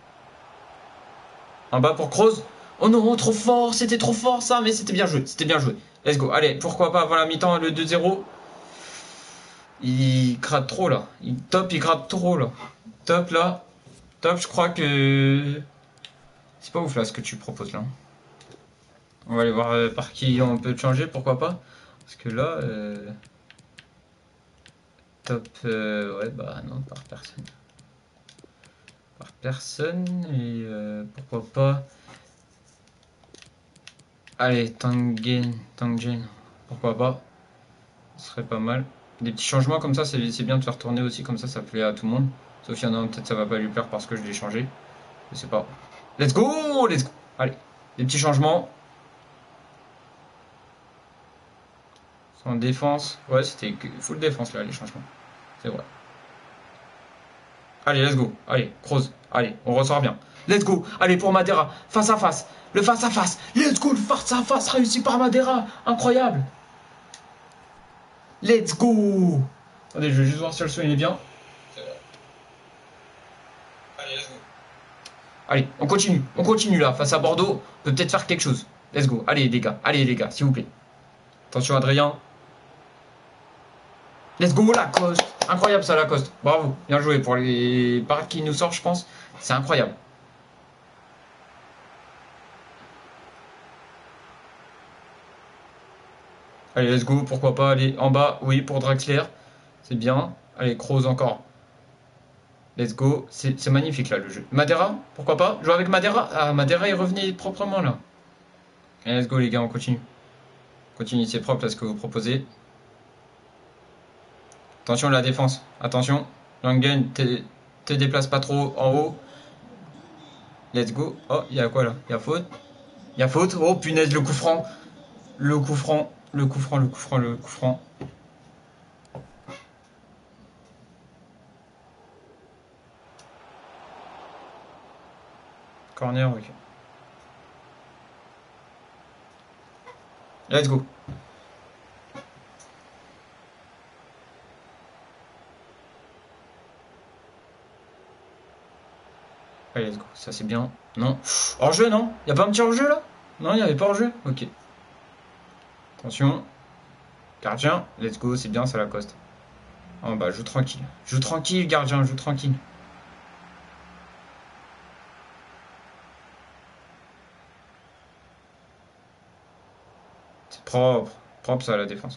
En bas pour Kroos. Oh non, trop fort. C'était trop fort, ça. Mais c'était bien joué. C'était bien joué. Let's go. Allez, pourquoi pas avant la mi-temps, le deux zéro. Il gratte trop là. Il, top, il gratte trop là. Top là. Top, je crois que... C'est pas ouf là ce que tu proposes là. On va aller voir euh, par qui on peut te changer, pourquoi pas. Parce que là... Euh... Top... Euh... Ouais, bah non, par personne. Par personne. Et euh, pourquoi pas... Allez, Tangen. Tangen. Pourquoi pas. Ce serait pas mal. Des petits changements comme ça, c'est bien de faire tourner aussi, comme ça, ça plaît à tout le monde. Sauf qu'il y en a un, peut-être ça va pas lui plaire parce que je l'ai changé. Je sais pas. Let's go, let's go. Allez, des petits changements. En défense. Ouais, c'était full défense là, les changements. C'est vrai. Allez, let's go. Allez, Kroos. Allez, on ressort bien. Let's go. Allez, pour Madera. Face à face. Le face à face. Let's go, le face à face réussi par Madera. Incroyable. Let's go. Attendez, je vais juste voir si le son il est bien. Allez, let's go. Allez, on continue. On continue là. Face à Bordeaux, on peut peut-être faire quelque chose. Let's go. Allez, les gars. Allez, les gars, s'il vous plaît. Attention, Adrien. Let's go, Lacoste. Incroyable ça, Lacoste. Bravo. Bien joué pour les parades qui nous sortent, je pense. C'est incroyable. Allez, let's go. Pourquoi pas aller en bas. Oui, pour Draxler. C'est bien. Allez, Kroos encore. Let's go. C'est magnifique là le jeu. Madera, pourquoi pas. Jouer avec Madera. Ah, Madera il revenait proprement là. Allez, let's go les gars, on continue. On continue, c'est propre là ce que vous proposez. Attention la défense. Attention. Langen, te, te déplace pas trop en haut. Let's go. Oh, il y a quoi là? Il y a faute. Il y a faute. Oh punaise, le coup franc. Le coup franc. Le coup franc, le coup franc, le coup franc. Corner, ok. Let's go. Allez, let's go. Ça c'est bien. Non. Hors-jeu, non? Y'a pas un petit hors-jeu là? Non, il n'y avait pas hors-jeu? Ok. Attention. Gardien. Let's go, c'est bien ça Lacoste. Oh bah, joue tranquille. Joue tranquille, gardien, joue tranquille. C'est propre. Propre ça la défense.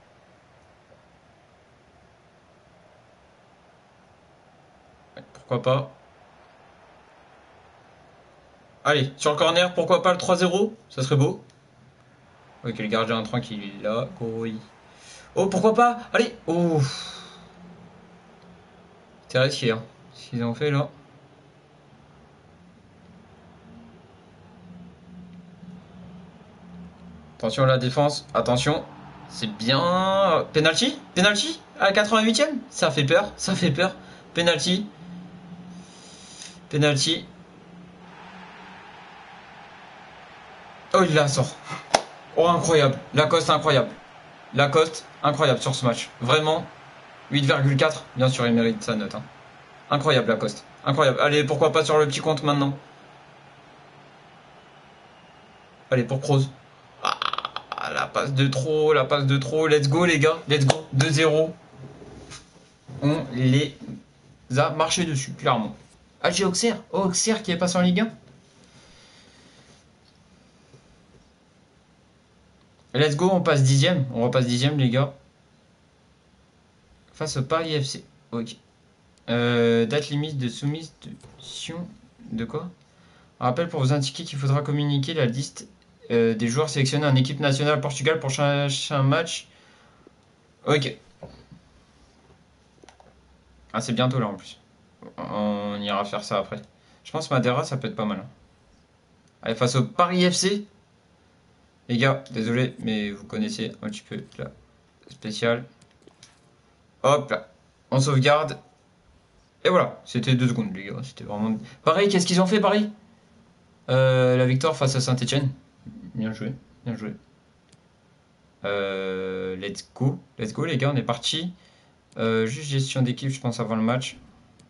Ouais, pourquoi pas. Allez, sur le corner, pourquoi pas le trois zéro? Ça serait beau. Ok, le gardien tranquille, il est là. Oui. Oh, pourquoi pas? Allez. Oh. C'est risqué, hein. Ce qu'ils ont fait là. Attention à la défense. Attention. C'est bien. Penalty? Penalty? À la quatre-vingt-huitième? Ça fait peur. Ça fait peur. Penalty. Penalty. Oh, il la sort. Oh, incroyable. Lacoste, incroyable. Lacoste, incroyable sur ce match. Vraiment. huit virgule quatre. Bien sûr, il mérite sa note. Hein. Incroyable, Lacoste. Incroyable. Allez, pourquoi pas sur le petit compte maintenant. Allez, pour Kroos. Ah, la passe de trop, la passe de trop. Let's go, les gars. Let's go. deux zéro. On les a marché dessus, clairement. Ah, j'ai Auxerre. Oh, Auxerre qui est passé en Ligue un. Let's go, on passe dixième. On repasse dixième, les gars. Face au Paris F C. Ok. Euh, date limite de soumission. De quoi? Un rappel pour vous indiquer qu'il faudra communiquer la liste Euh, des joueurs sélectionnés en équipe nationale Portugal pour prochain match. Ok. Ah, c'est bientôt là en plus. On ira faire ça après. Je pense Madeira, ça peut être pas mal. Allez, face au Paris F C. Les gars, désolé, mais vous connaissez un petit peu la spéciale. Hop là. On sauvegarde. Et voilà, c'était deux secondes, les gars. C'était vraiment. Pareil, qu'est-ce qu'ils ont fait, Paris euh, La victoire face à Saint-Etienne. Bien joué, bien joué. Euh, let's go. Let's go, les gars, on est parti. Euh, juste gestion d'équipe, je pense, avant le match.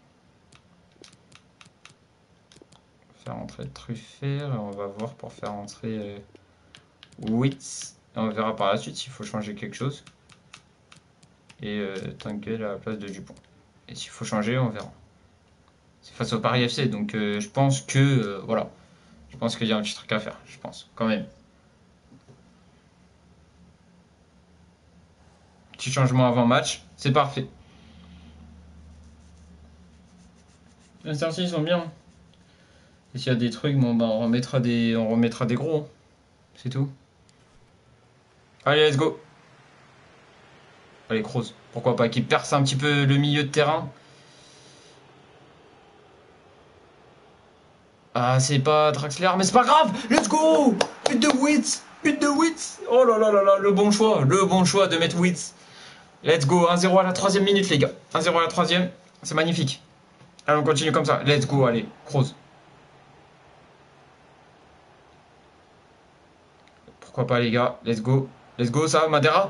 Faire entrer Truffert. Et on va voir pour faire entrer euh, Witz. Et on verra par la suite s'il faut changer quelque chose. Et euh, Tanguel à la place de Dupont. Et s'il faut changer, on verra. C'est face au Paris F C, donc euh, je pense que euh, voilà, je pense qu'il y a un petit truc à faire, je pense quand même. Petit changement avant match, c'est parfait. Les sorties sont bien. Et s'il y a des trucs, bon bah on remettra des, on remettra des gros, c'est tout. Allez, let's go. Allez, Kroos, pourquoi pas, qu'il perce un petit peu le milieu de terrain. Ah, c'est pas Draxler, mais c'est pas grave. Let's go. But de Witz, but de Witz. Oh là là là là, le bon choix, le bon choix de mettre Witz. Let's go, un zéro à la troisième minute, les gars. un zéro à la troisième, c'est magnifique. Allez, on continue comme ça. Let's go, allez, Kroos. Pourquoi pas, les gars. Let's go. Let's go, ça, Madeira.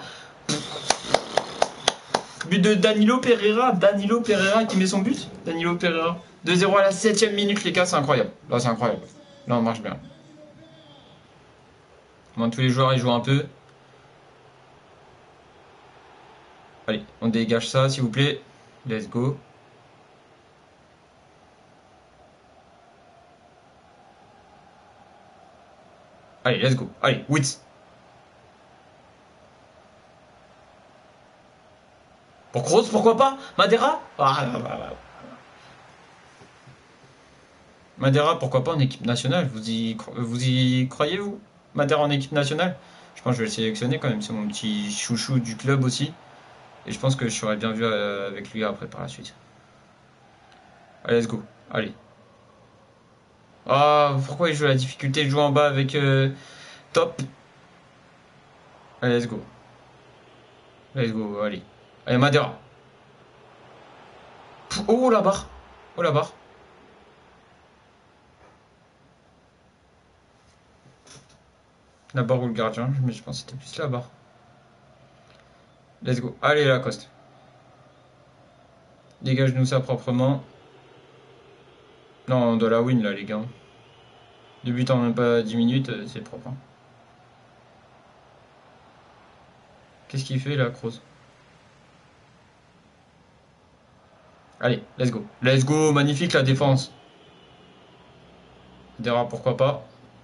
But de Danilo Pereira. Danilo Pereira qui met son but. Danilo Pereira. deux zéro à la septième minute, les gars, c'est incroyable. Là, c'est incroyable. Là, on marche bien. Bon, tous les joueurs, ils jouent un peu. Allez, on dégage ça, s'il vous plaît. Let's go. Allez, let's go. Allez, Witz. Pour Kroos, pourquoi pas Madeira ah, Madeira, pourquoi pas en équipe nationale Vous y, vous y croyez, vous Madeira en équipe nationale Je pense que je vais le sélectionner quand même. C'est mon petit chouchou du club aussi. Et je pense que je serais bien vu avec lui après par la suite. Allez, let's go. Allez. Ah, oh, pourquoi il joue la difficulté de jouer en bas avec euh, Top Allez, let's go. Let's go, allez. Allez, Madeira. Oh, la barre. Oh, la barre. La barre ou le gardien, mais je pense que c'était plus la barre. Let's go. Allez, Lacoste. Dégage-nous ça proprement. Non, on doit la win là, les gars. Deux buts en même pas dix minutes, c'est propre. Hein. Qu'est-ce qu'il fait là, Kroos? Allez, let's go. Let's go, magnifique la défense. Madeira, pourquoi pas.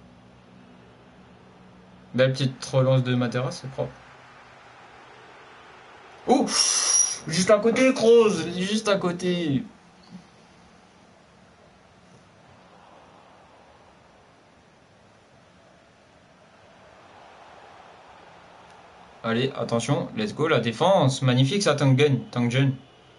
Belle petite relance de Madeira, c'est propre. Oh, juste à côté, Kroos, juste à côté. Allez, attention, let's go, la défense. Magnifique ça, Tangen. Tangen.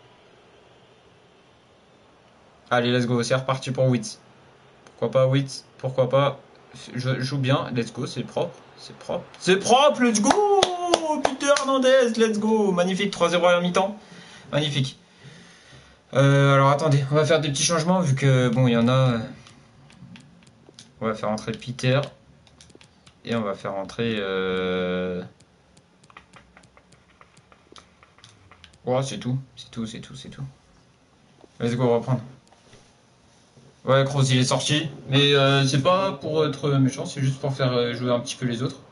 Allez, let's go, c'est reparti pour Witz. Pourquoi pas Witz? Pourquoi pas? Je joue bien, let's go, c'est propre. C'est propre. C'est propre, let's go! Peter Hernandez, let's go! Magnifique, trois zéro à la mi-temps. Magnifique. Euh, alors attendez, on va faire des petits changements vu que bon, il y en a. On va faire entrer Peter. Et on va faire entrer. Euh... Oh, c'est tout, c'est tout, c'est tout, c'est tout. Let's go, reprendre. Ouais, Kroos il est sorti, mais euh, c'est pas pour être méchant, c'est juste pour faire jouer un petit peu les autres.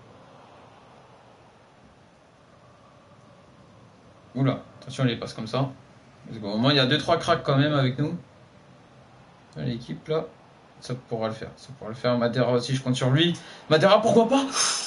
Oula, attention, les passes comme ça. Let's go. Au moins, il y a deux trois cracks quand même avec nous. L'équipe là, ça pourra le faire, ça pourra le faire. Madeira aussi, je compte sur lui. Madeira, pourquoi pas?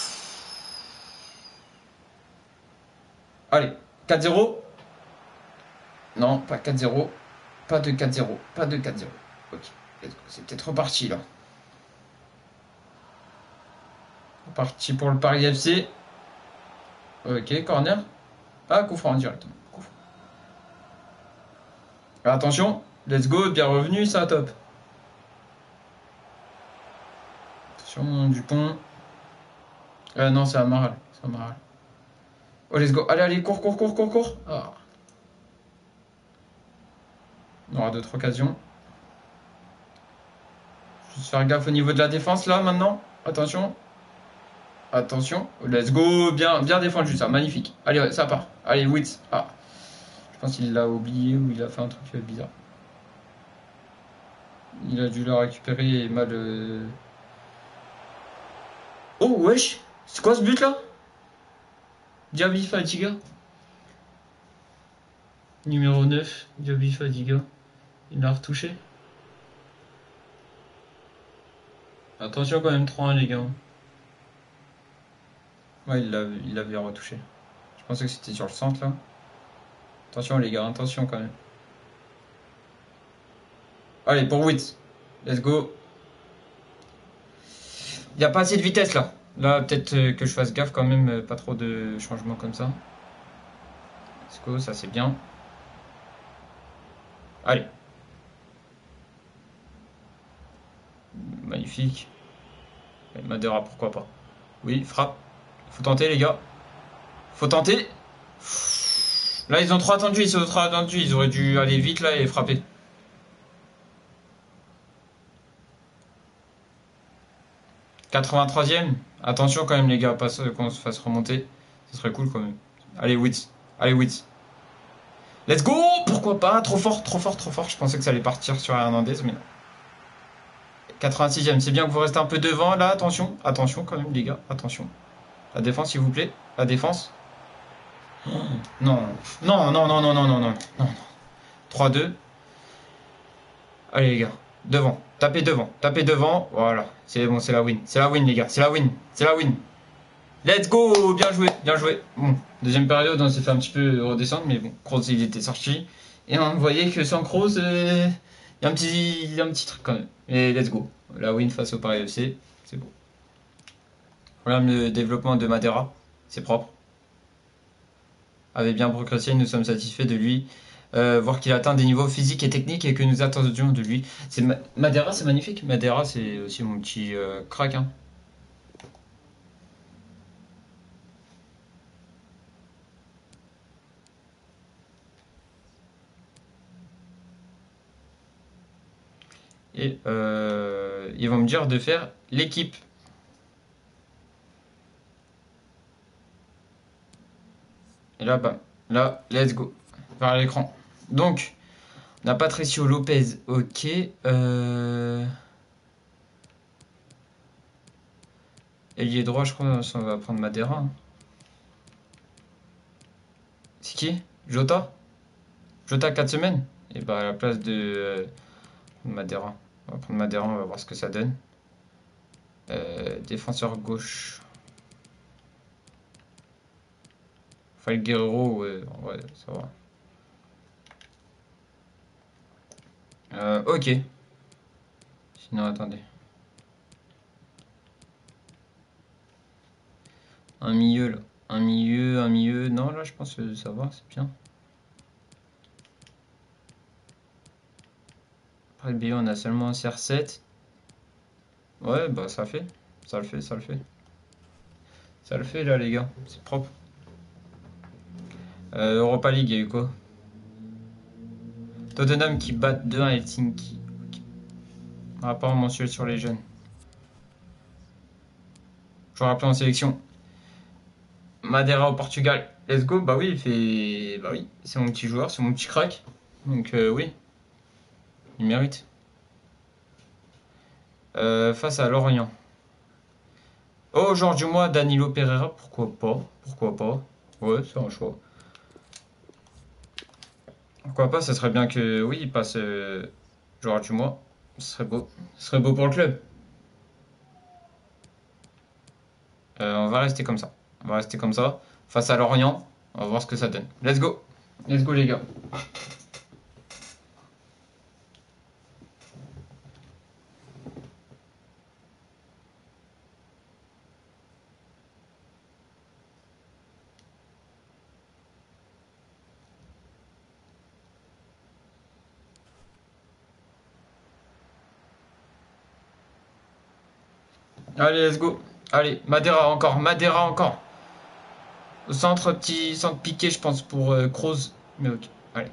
Allez, quatre zéro. Non, pas quatre zéro. Pas de quatre zéro. Pas de quatre zéro. Ok, c'est peut-être reparti là. Parti pour le Paris F C. Ok, corner. Ah, coup franc directement. Coup franc. Attention, let's go, bien revenu, ça top. Attention, Dupont. Euh, non, c'est Amaral. C'est Amaral. Oh, let's go. Allez, allez, cours, cours, cours, cours, cours. Ah. On aura d'autres occasions. Juste faire gaffe au niveau de la défense là maintenant. Attention. Attention. Let's go. Bien, bien défendu ça. Magnifique. Allez, ouais, ça part. Allez, Witz. Ah. Je pense qu'il l'a oublié ou il a fait un truc bizarre. Il a dû la récupérer et mal. Euh... Oh, wesh. C'est quoi ce but là? Diaby Fadiga. Numéro neuf. Diaby Fadiga. Il l'a retouché. Attention quand même, trois un les gars. Ouais, il l'avait il l'avait retouché. Je pensais que c'était sur le centre là. Attention les gars, attention quand même. Allez, pour Witz. Let's go. Il n'y a pas assez de vitesse là. Là, peut-être que je fasse gaffe quand même, pas trop de changements comme ça. Let's go, ça c'est bien. Allez. Magnifique. Madera, pourquoi pas. Oui, frappe. Faut tenter les gars. Faut tenter. Là, ils ont trop attendu, ils ont trop attendu. Ils auraient dû aller vite là et frapper. quatre-vingt-troisième. Attention quand même les gars, pas qu'on se fasse remonter. Ce serait cool quand même. Allez, Witz. Allez, Witz. Let's go. Pourquoi pas. Trop fort, trop fort, trop fort. Je pensais que ça allait partir sur Hernandez, mais non. quatre-vingt-sixième. C'est bien que vous restez un peu devant là. Attention. Attention quand même les gars. Attention. La défense s'il vous plaît. La défense. Oh, non. Non, non, non, non, non, non, non. non. trois deux. Allez les gars. Devant. Tapez devant. Tapez devant. Voilà. C'est bon, c'est la win. C'est la win les gars. C'est la win. C'est la win. Let's go. Bien joué. Bien joué. Bon. Deuxième période, on s'est fait un petit peu redescendre. Mais bon, Kroos il était sorti. Et on voyait que sans Kroos, euh, il y a un petit, y a un petit truc quand même. Et let's go. La win face au Paris F C. C'est beau. Voilà le développement de Madera. C'est propre. Avait bien progressé. Nous sommes satisfaits de lui. Euh, voir qu'il atteint des niveaux physiques et techniques et que nous attendions de lui. C'est Ma Madera, c'est magnifique. Madera, c'est aussi mon petit euh, crack. Hein. Et euh, ils vont me dire de faire l'équipe. Et là, bam. Là, let's go. Vers l'écran. Donc, on a Patricio Lopez. Ok. Euh... Ailier droit, je crois, ça va prendre Madera. Hein. C'est qui? Jota? Jota quatre semaines? Et bah à la place de euh, Madera. On va prendre Madera, on va voir ce que ça donne. Euh, défenseur gauche. Rafael Guerrero, ouais, ouais, ça va. Euh, ok. Sinon, attendez. Un milieu, là. Un milieu, un milieu. Non, là, je pense que ça va, c'est bien. Après le B O, on a seulement un C R sept. Ouais, bah ça fait. Ça le fait, ça le fait. Ça le fait, là, les gars. C'est propre. Euh, Europa League, il y a eu quoi? Tottenham qui bat deux un à Helsinki. Okay. Rapport mensuel sur les jeunes. Je vous rappelle en sélection. Madeira au Portugal. Let's go. Bah oui, il fait. Bah oui, c'est mon petit joueur, c'est mon petit crack. Donc euh, oui, il mérite. Euh, face à Lorient. Oh, genre du mois, Danilo Pereira. Pourquoi pas? Pourquoi pas? Ouais, c'est un choix. Pourquoi pas? Ça serait bien que oui, il passe euh, joueur du mois. Ce serait beau. Ce serait beau pour le club. Euh, on va rester comme ça. On va rester comme ça. Face à Lorient, on va voir ce que ça donne. Let's go. Let's go les gars. Allez, let's go. Allez, Madeira encore, Madeira encore. Au centre, petit centre piqué, je pense, pour euh, Kroos. Mais ok, allez.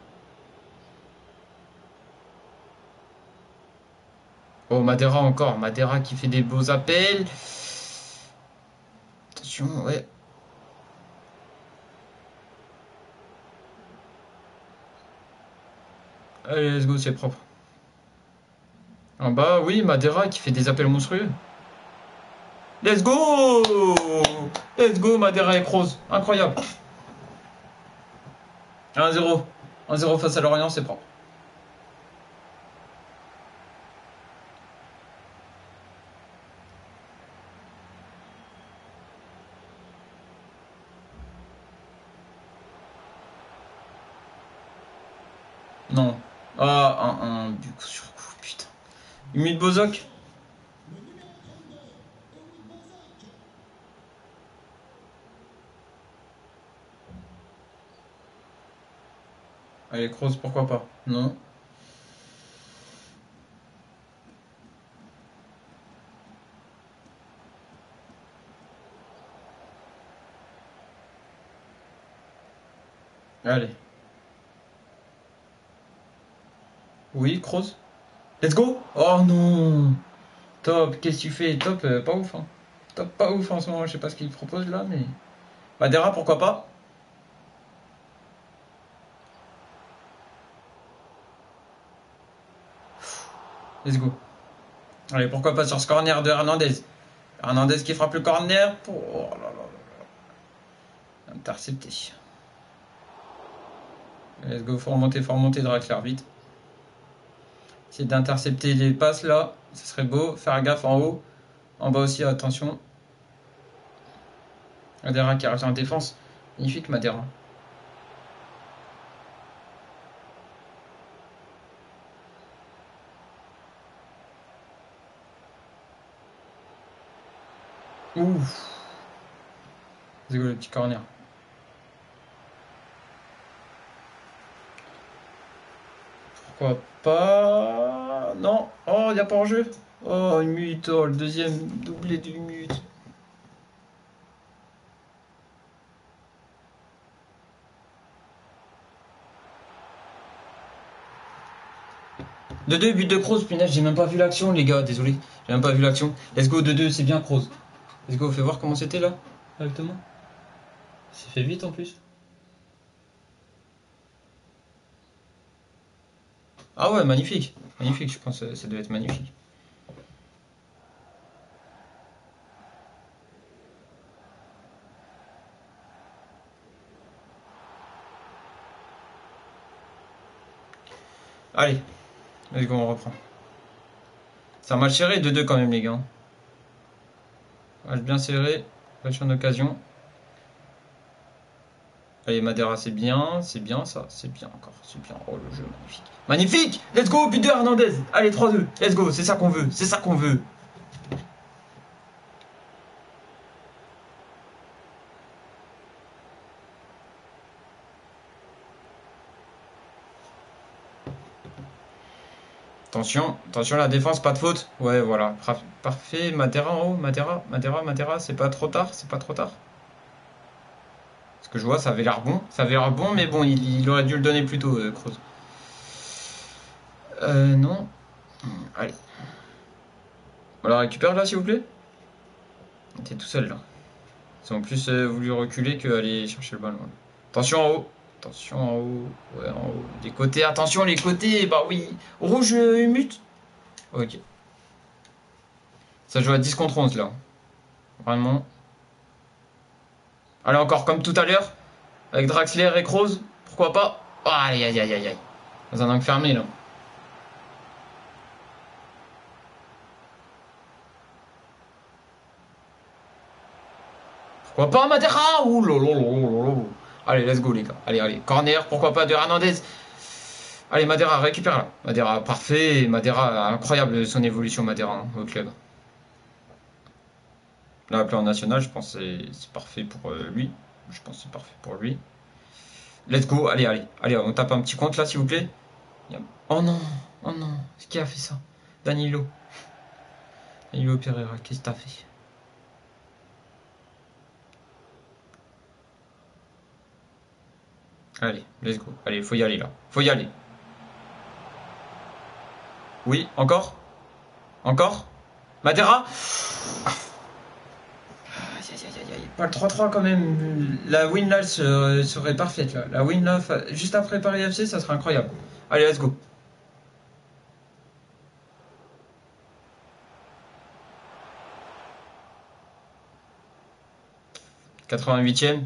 Oh, Madeira encore. Madeira qui fait des beaux appels. Attention, ouais. Allez, let's go, c'est propre. En bas, oui, Madeira qui fait des appels monstrueux. Let's go! Let's go, Madeira et Kroos. Incroyable. un zéro. un zéro face à Lorient, c'est propre. Non. Ah, un, un but sur coup, putain. Humide Bozok. Allez, Kroos, pourquoi pas? Non. Allez. Oui, Kroos. Let's go! Oh non! Top, qu'est-ce que tu fais? Top, euh, pas ouf, hein. Top, pas ouf en ce moment, je sais pas ce qu'il propose là, mais. Madeira, pourquoi pas? Let's go. Allez, pourquoi pas sur ce corner de Hernandez? Hernandez qui frappe le corner pour. Oh là là là là. Intercepté. Let's go, faut remonter, faut remonter, Draxler, vite. Essayer d'intercepter les passes là, ce serait beau. Faire gaffe en haut. En bas aussi, attention. Madeira qui arrive en défense. Magnifique, Madeira. Ouf. Let's go, le petit corner. Pourquoi pas? Non. Oh, il n'y a pas en jeu. Oh, une minute. Oh, le deuxième doublé d'une minute. deux deux, but de Kroos. Punaise, j'ai même pas vu l'action, les gars. Désolé. J'ai même pas vu l'action. Let's go, deux deux, c'est bien Kroos. Let's go, fais voir comment c'était là. Exactement. C'est fait vite en plus. Ah ouais, magnifique. Magnifique, je pense que ça devait être magnifique. Allez, let's go, on reprend. C'est un match serré, deux deux quand même, les gars. Match bien serré, match en occasion. Allez, Madeira, c'est bien, c'est bien ça, c'est bien encore, c'est bien. Oh, le jeu, magnifique. Magnifique! Let's go, but de Hernandez! Allez, trois deux, let's go, c'est ça qu'on veut, c'est ça qu'on veut. Attention, attention, la défense, pas de faute. Ouais, voilà, parfait. Madeira en haut, Madeira, Madeira, Madeira, c'est pas trop tard, c'est pas trop tard. Ce que je vois, ça avait l'air bon, ça avait l'air bon, mais bon, il, il aurait dû le donner plus tôt, euh, Kroos. Euh, non. Allez. On la récupère là, s'il vous plaît. T'es tout seul là. Ils ont plus euh, voulu reculer qu'aller chercher le ballon. Attention en haut. Attention en haut. Ouais, en haut. Les côtés, attention les côtés. Bah oui. Rouge, euh, mute. Ok. Ça joue à dix contre onze là. Vraiment. Allez, encore comme tout à l'heure. Avec Draxler et Kroos. Pourquoi pas? Oh, aïe aïe aïe aïe aïe. Dans un angle fermé là. Pourquoi pas Madeira? Ouh lolo. Allez, let's go les gars. Allez, allez. Corner, pourquoi pas de Hernandez. Allez, Madeira, récupère là. Madeira, parfait. Madeira, incroyable son évolution, Madeira, hein, au club. Là, appelé en national, je pense que c'est parfait pour euh, lui. Je pense que c'est parfait pour lui. Let's go. Allez, allez. Allez, on tape un petit compte là, s'il vous plaît. Oh non. Oh non. Qui a fait ça? Danilo. Danilo Pereira, qu'est-ce que t'as fait? Allez, let's go. Allez, faut y aller là. Faut y aller. Oui, encore? Encore? Madeira? Aïe, aïe, aïe, aïe. Pas le trois trois quand même. La win là serait, serait parfaite là. La win là, juste après Paris F C, ça serait incroyable. Allez, let's go. quatre-vingt-huitième.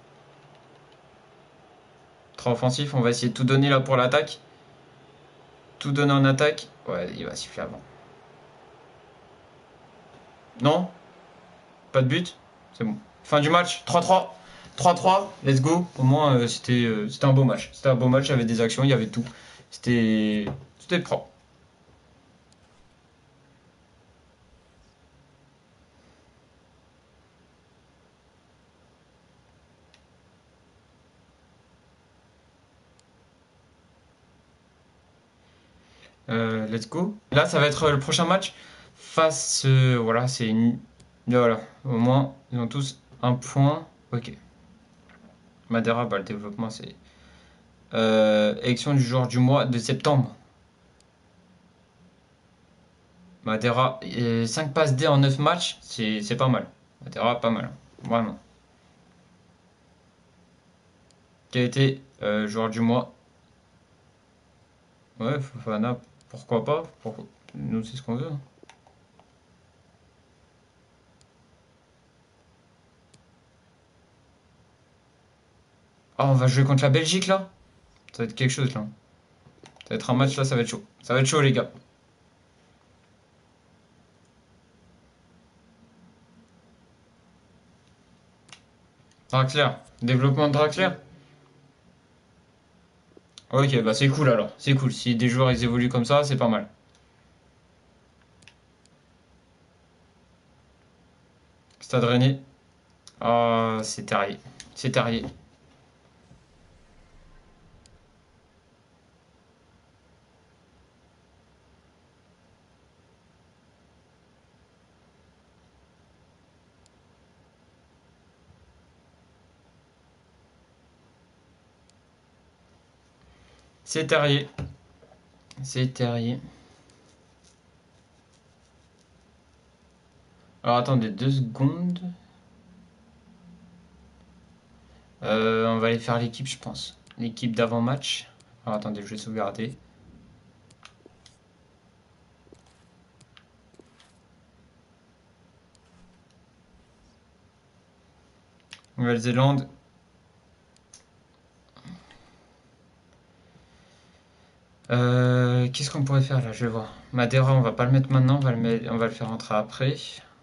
Très offensif, on va essayer de tout donner là pour l'attaque. Tout donner en attaque. Ouais, il va siffler avant. Non? Pas de but? C'est bon. Fin du match, trois trois. trois trois, let's go. Au moins, euh, c'était euh, c'était un beau match. C'était un beau match, il y avait des actions, il y avait tout. C'était c'était propre. Euh, let's go. Là, ça va être le prochain match face. Euh, voilà, c'est une. Voilà, au moins, ils ont tous un point. Ok. Madeira, bah, le développement, c'est. Euh, élection du joueur du mois de septembre. Madeira, euh, cinq passes D en neuf matchs, c'est c'est pas mal. Madeira, pas mal. Vraiment. Qui a été euh, joueur du mois? Ouais, Fofana, pourquoi pas? Pour... Nous, c'est ce qu'on veut. Ah, on va jouer contre la Belgique là? Ça va être quelque chose là. Ça va être un match là, ça va être chaud. Ça va être chaud, les gars. Draxler. Développement de Draxler. Ok, bah c'est cool alors. C'est cool. Si des joueurs ils évoluent comme ça, c'est pas mal. Stade Rennais. Ah, c'est terrier. C'est terrier. C'est terrier. C'est terrier. Alors attendez deux secondes. Euh, on va aller faire l'équipe, je pense. L'équipe d'avant-match. Alors attendez, je vais sauvegarder. Nouvelle-Zélande. Euh, Qu'est-ce qu'on pourrait faire là? Je vais voir. Madeira, on va pas le mettre maintenant, on va le, mettre, on va le faire rentrer après.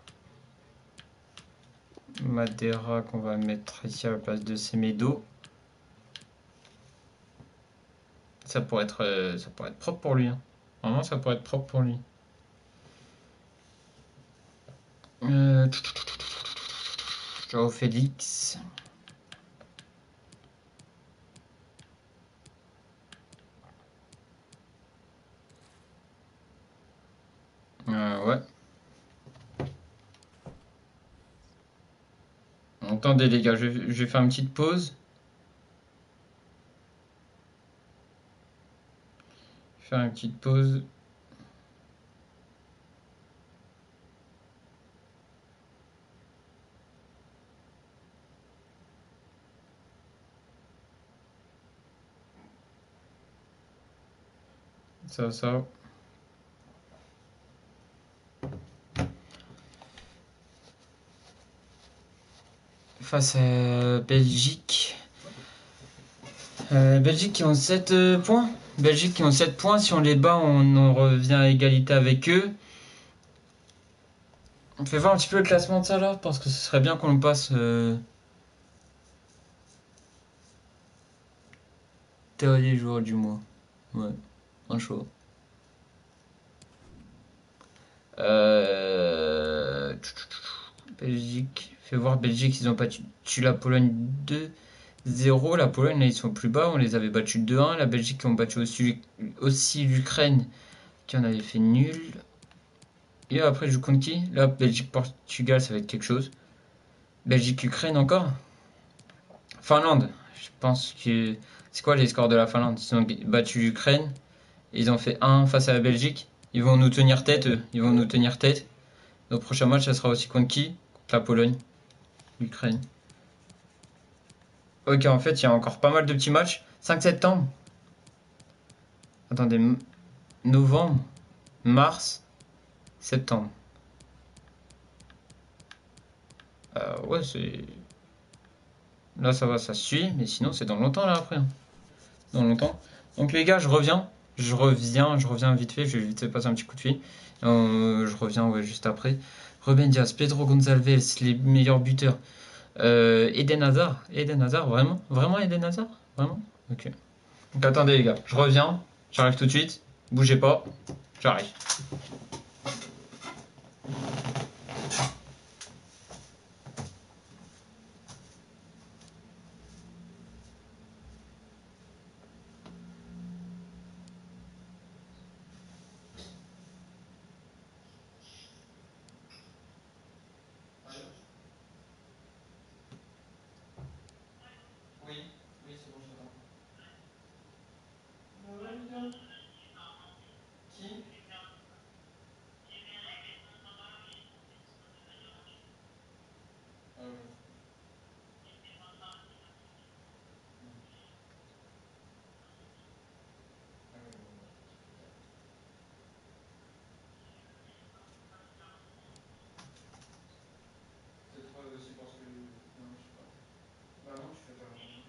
Madeira qu'on va mettre ici à la place de Semedo. Ça pourrait être, euh, ça pourrait être propre pour lui. Hein. Vraiment, ça pourrait être propre pour lui. Euh... Joao Félix. Euh, ouais. Attendez les gars, je vais, je vais faire une petite pause. Je vais faire une petite pause. Ça, ça. Face à Belgique. Euh, Belgique qui ont sept euh, points. Belgique qui ont sept points. Si on les bat, on, on revient à égalité avec eux. On fait voir un petit peu le classement de ça là, parce que ce serait bien qu'on le passe. Euh... Dernier joueur du mois. Ouais, un choix. Euh... Belgique. Fais voir Belgique, ils ont battu la Pologne deux zéro. La Pologne, là, ils sont plus bas. On les avait battus deux un. La Belgique qui ont battu aussi, aussi l'Ukraine, qui en avait fait nul. Et après, je joue contre qui? Là, Belgique-Portugal, ça va être quelque chose. Belgique-Ukraine encore. Finlande. je pense que. C'est quoi les scores de la Finlande? Ils ont battu l'Ukraine. Ils ont fait un face à la Belgique. Ils vont nous tenir tête, eux. Ils vont nous tenir tête. Nos prochain match, ça sera aussi contre qui? Contre la Pologne. L'Ukraine. Ok, en fait, il y a encore pas mal de petits matchs. cinq septembre. Attendez, novembre, mars, septembre. Euh, ouais, c'est. Là, ça va, ça suit, mais sinon, c'est dans longtemps, là, après. Hein. Dans longtemps. Donc, les gars, je reviens. Je reviens, je reviens vite fait. Je vais vite fait passer un petit coup de fil. Euh, je reviens, ouais, juste après. Ruben Diaz, Pedro Gonçalves, les meilleurs buteurs. Euh, Eden Hazard. Eden Hazard, vraiment? Vraiment Eden Hazard? Vraiment? Ok. Donc, attendez, les gars, je reviens. J'arrive tout de suite. Bougez pas. J'arrive. Oui, oui, c'est bon, je t'attends. Bah ouais, Lucas. Qui? Ah, ok. Ah, ouais, bon, bah, peut-être pas aussi parce que. Non, je sais pas. Bah non, tu fais pas l'entraînement.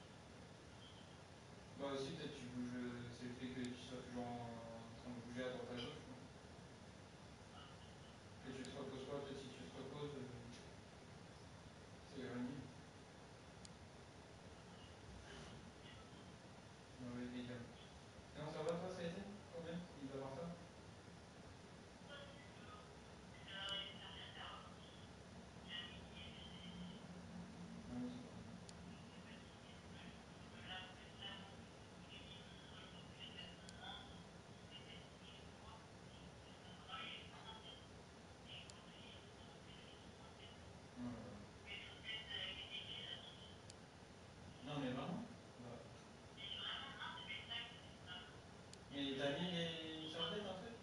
Bah aussi, peut-être tu bouges. euh, C'est le fait que tu sois toujours en, en train de bouger à droite à gauche, quoi. Que tu te reposes pas, peut-être si tu te reposes, euh, c'est gagné. Ah ouais, égal. Sinon, ça va toi, ça a été? Quand même? Mis à part ça? Ah oui, c'est vrai. Oh là là. Non, mais vraiment? Bah. Mais t'as mis les... une serviette, un truc?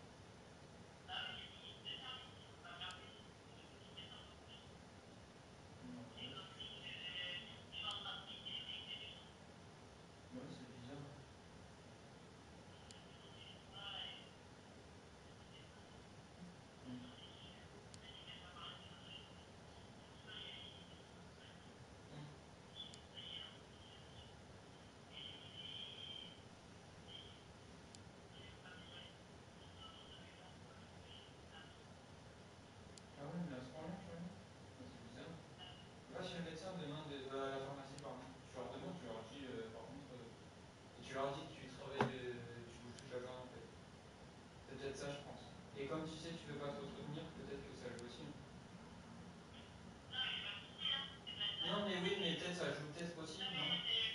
Non, bah ouais, ouais, c'est bizarre. Mm. Mm. Ah ouais, mais à ce point-là, carrément? Ah, c'est bizarre. Va chez le médecin, demande, euh, à la pharmacie, pardon. Tu leur demandes, tu leur dis, euh, par contre, euh, et tu leur dis que tu travailles, euh, tu bouges toute la journée en fait. C'est peut-être ça, je pense. Et comme tu sais, tu peux pas trop te retenir, peut-être que ça joue aussi. Hein. Non, mais oui, mais peut-être ça joue peut-être aussi, non?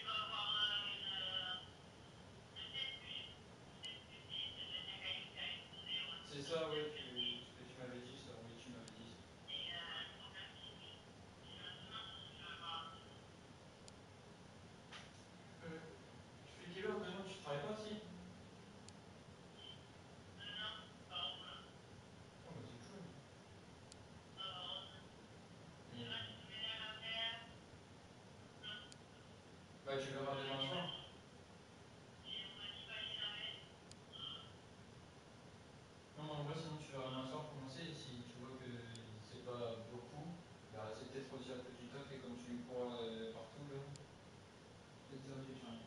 C'est ça, ouais, que, ce que tu m'avais dit, ça, oui, tu m'avais dit ça. Euh, tu fais quelle heure demain? Tu travailles pas, si? Oh, bah c'est cool. Et, bah tu verras demain soir. Non, mais en vrai, sinon tu verras demain soir commencer. Et si tu vois que c'est pas beaucoup, bah c'est peut-être aussi à cause du taf. Et comme tu cours euh, partout là, peut-être ça aussi, tu vois.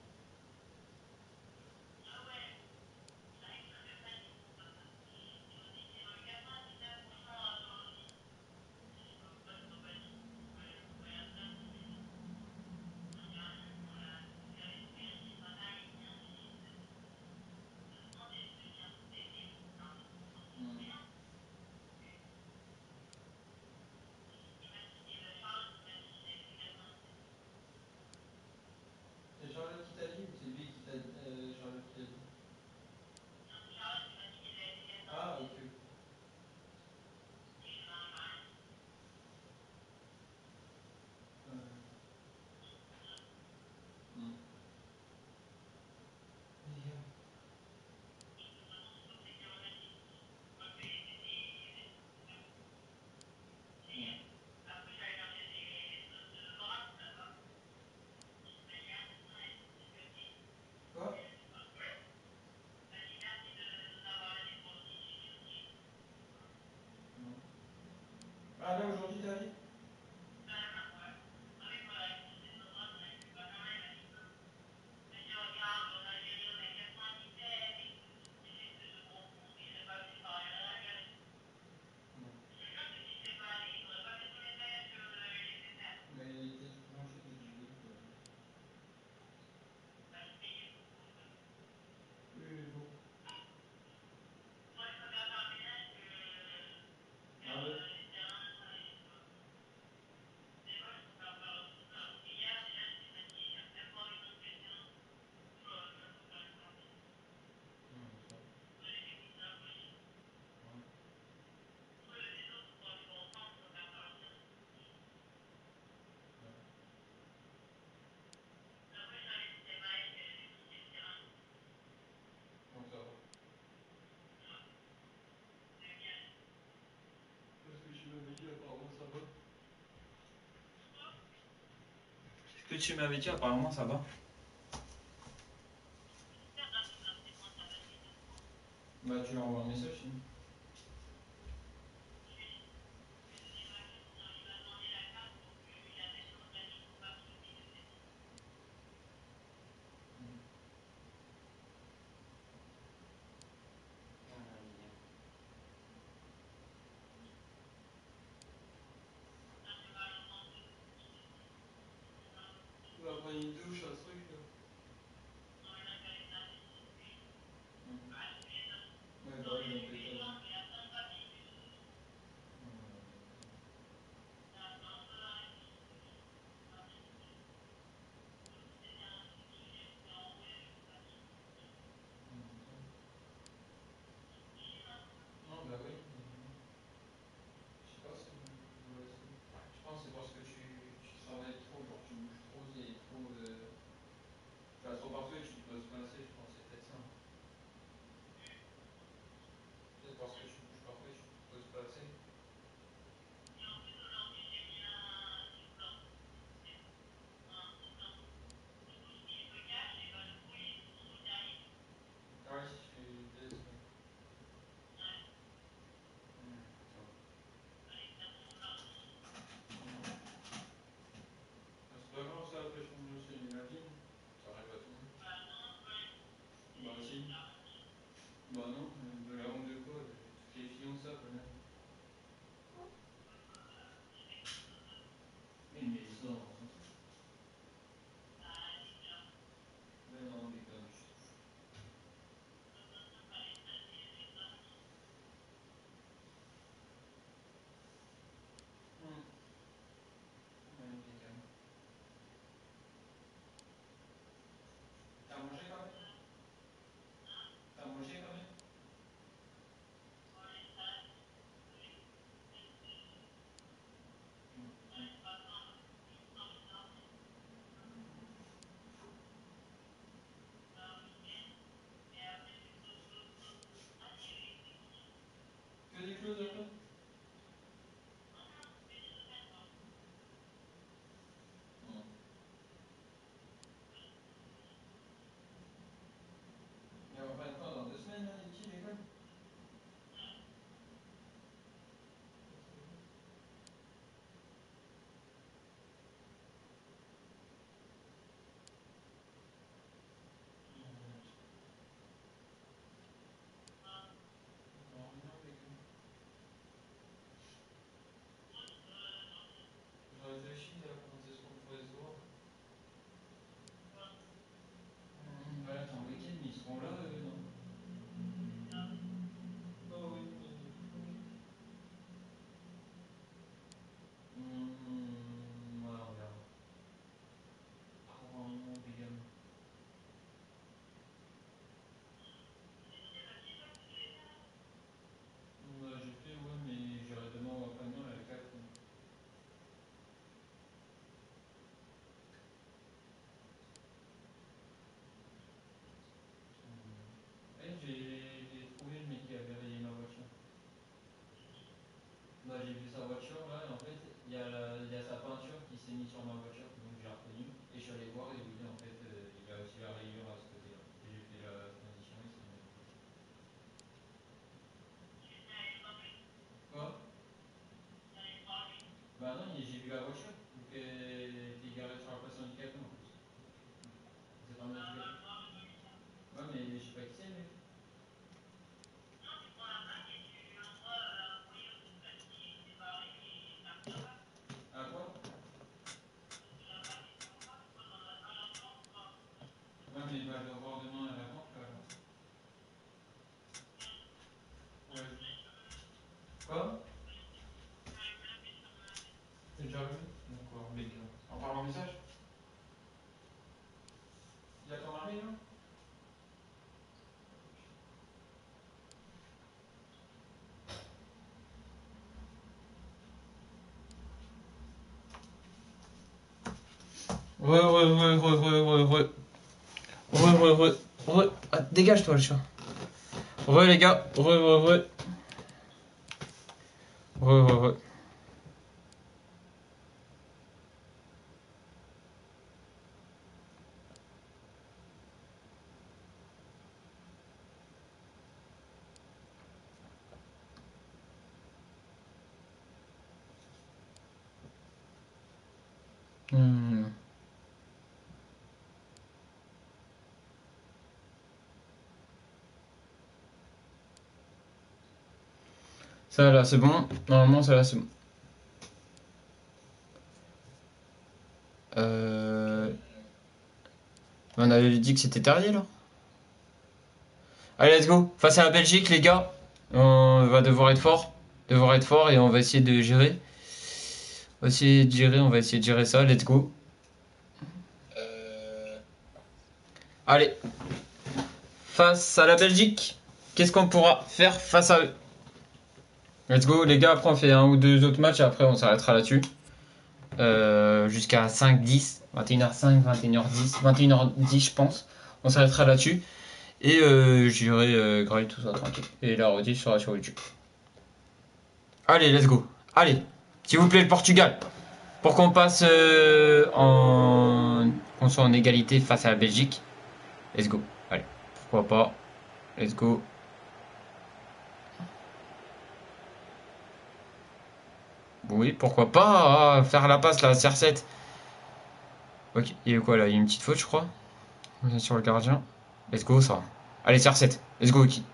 Hmm. Ah là aujourd'hui t'as dit? Mais il était branché, j'ai dit oui. Que... Oui, mais bon. Ah ouais. Donc ça va. Parce que tu m'avais dit apparemment ça va. Ce que tu m'avais dit apparemment ça va. Bah tu lui envoies un message sinon. On va prendre une douche, un truc là. Mmh. Ouais, bah oui, donc t'es pas. Non, bah oui. Je sais pas, c'est. Ouais, je pense que c'est parce que tu, tu travailles trop, genre tu bouges trop, c'est trop. Euh... Tu vas trop partout et tu te poses pas assez, je pense, c'est peut-être ça. Peut-être parce que tu bouges partout et tu te poses pas assez. Ah ouais, si tu baisses, ouais. Mmh, ça va. Ah, c'est pas grave ça, après je pense que c'est une maladie. Ça arrive à tout le monde. Bah si. Bah non, euh, de la honte de quoi? euh, Toutes les filles ont ça quand même. Oui, mais ça, on s'en fout. Mais non, mais comme je t'en fous. Mmh. Ouais, impeccable. T'as mangé quand même? T'as mangé quand même? Mmh. Que des closes après? Mmh. Mais on va quand dans deux semaines, là, les petits, l'école? Pas très bien. Mmh. Non, rien, impeccable. Je réfléchis là, quand est-ce qu'on pourrait se voir? Mmh, bah attends, le week-end, ils seront là, eux, non? Oh oui, mais ok. Mmh, ouais, on verra. Probablement vegan. Bah, j'ai fait, ouais, mais j'irai demain ou après-demain, la quatre. Mmh. Ouais, j'ai j'ai trouvé le mec qui avait rayé ma voiture. Bah, j'ai vu sa voiture là, et en fait, il y, a la- il y a sa peinture qui s'est mise sur ma voiture, donc j'ai reconnu. Et je suis allé voir, et oui, en fait, euh, il y a aussi la rayure à ce côté-là. Et j'ai fait la transition et c'est mieux. Quoi? Bah non, j'ai vu la voiture. Donc t'es garé sur la place handicapée en plus. C'est pas mal handicapé. Ouais, mais je sais pas qui c'est, mec. Ah quoi? Ouais, mais il va le voir demain à la banque. Ouais. Quoi? C'est déjà vu? D'accord, mais en parlant message? Il y a ton mari là? Ouais, ouais, ouais, ouais, ouais, ouais, ouais. Ouais, ouais, ouais. Ouais. Ah, dégage-toi le chat. Ouais, les gars. Ouais, ouais, ouais. Ouais, ouais, ouais. Hmm. Ça là, c'est bon. Normalement, ça là, c'est bon. Euh... On avait dit que c'était terrier là. Allez, let's go. Face à la Belgique, les gars. On va devoir être fort. Devoir être fort et on va essayer de gérer. On va essayer de gérer, on va essayer de gérer ça. Let's go. Euh... Allez. Face à la Belgique. Qu'est-ce qu'on pourra faire face à eux? Let's go, les gars. Après, on fait un ou deux autres matchs et après, on s'arrêtera là-dessus. Euh, jusqu'à cinq dix, vingt et une heures cinq, vingt et une heures dix, vingt et une heures dix je pense. On s'arrêtera là-dessus. Et euh, j'irai euh, grailler tout ça tranquille. Et la rediff sera sur YouTube. Allez, let's go. Allez, s'il vous plaît, le Portugal. Pour qu'on passe euh, en. Qu'on soit en égalité face à la Belgique. Let's go. Allez, pourquoi pas. Let's go. Oui, pourquoi pas. Ah, faire la passe là, C R sept. Ok, il y a quoi là? Il y a une petite faute, je crois. Sur le gardien. Let's go, ça. Allez, C R sept. Let's go, ok.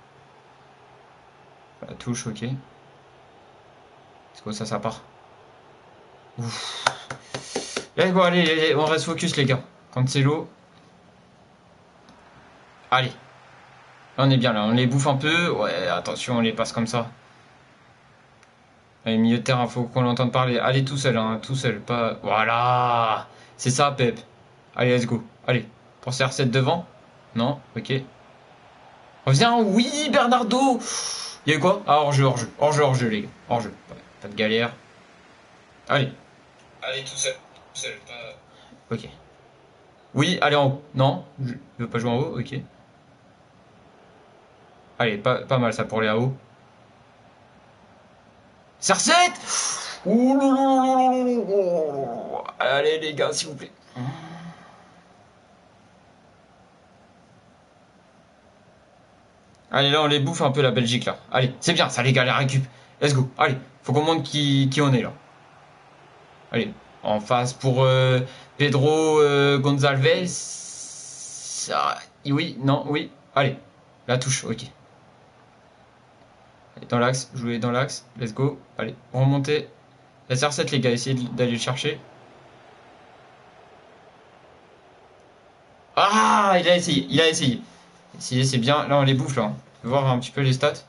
La touche, ok. Let's go, ça, ça part. Ouf. Let's go, allez, allez, on reste focus, les gars. Cancelo. Allez. Là, on est bien, là. On les bouffe un peu. Ouais, attention, on les passe comme ça. Allez, milieu de terrain, faut qu'on l'entende parler. Allez, tout seul, hein, tout seul. Pas... Voilà. C'est ça, Pep. Allez, let's go. Allez. Pour C R sept devant. Non, ok. Reviens, oui, Bernardo. Il y a eu quoi? Ah, hors-jeu, hors-jeu. Hors-jeu, hors-jeu, les gars. Hors-jeu. Pas de galère. Allez. Allez, tout seul. Tout seul, pas... Ok. Oui, allez en haut. Non, je veux pas jouer en haut, ok. Allez, pas, pas mal ça pour aller à haut. C R sept. Ouh là là là là là. Allez les gars, s'il vous plaît. Allez, là on les bouffe un peu la Belgique là. Allez, c'est bien, ça les gars, la récup. Let's go. Allez, faut qu'on montre qui, qui on est là. Allez, en face pour euh, Pedro euh, Gonzalez. Ça, oui, non, oui. Allez, la touche, ok. Allez, dans l'axe, jouer dans l'axe. Let's go. Allez, remonter. La C R sept les gars, essayez d'aller le chercher. Ah, il a essayé, il a essayé. Essayé, c'est bien. Là, on les bouffe, là. On peut voir un petit peu les stats.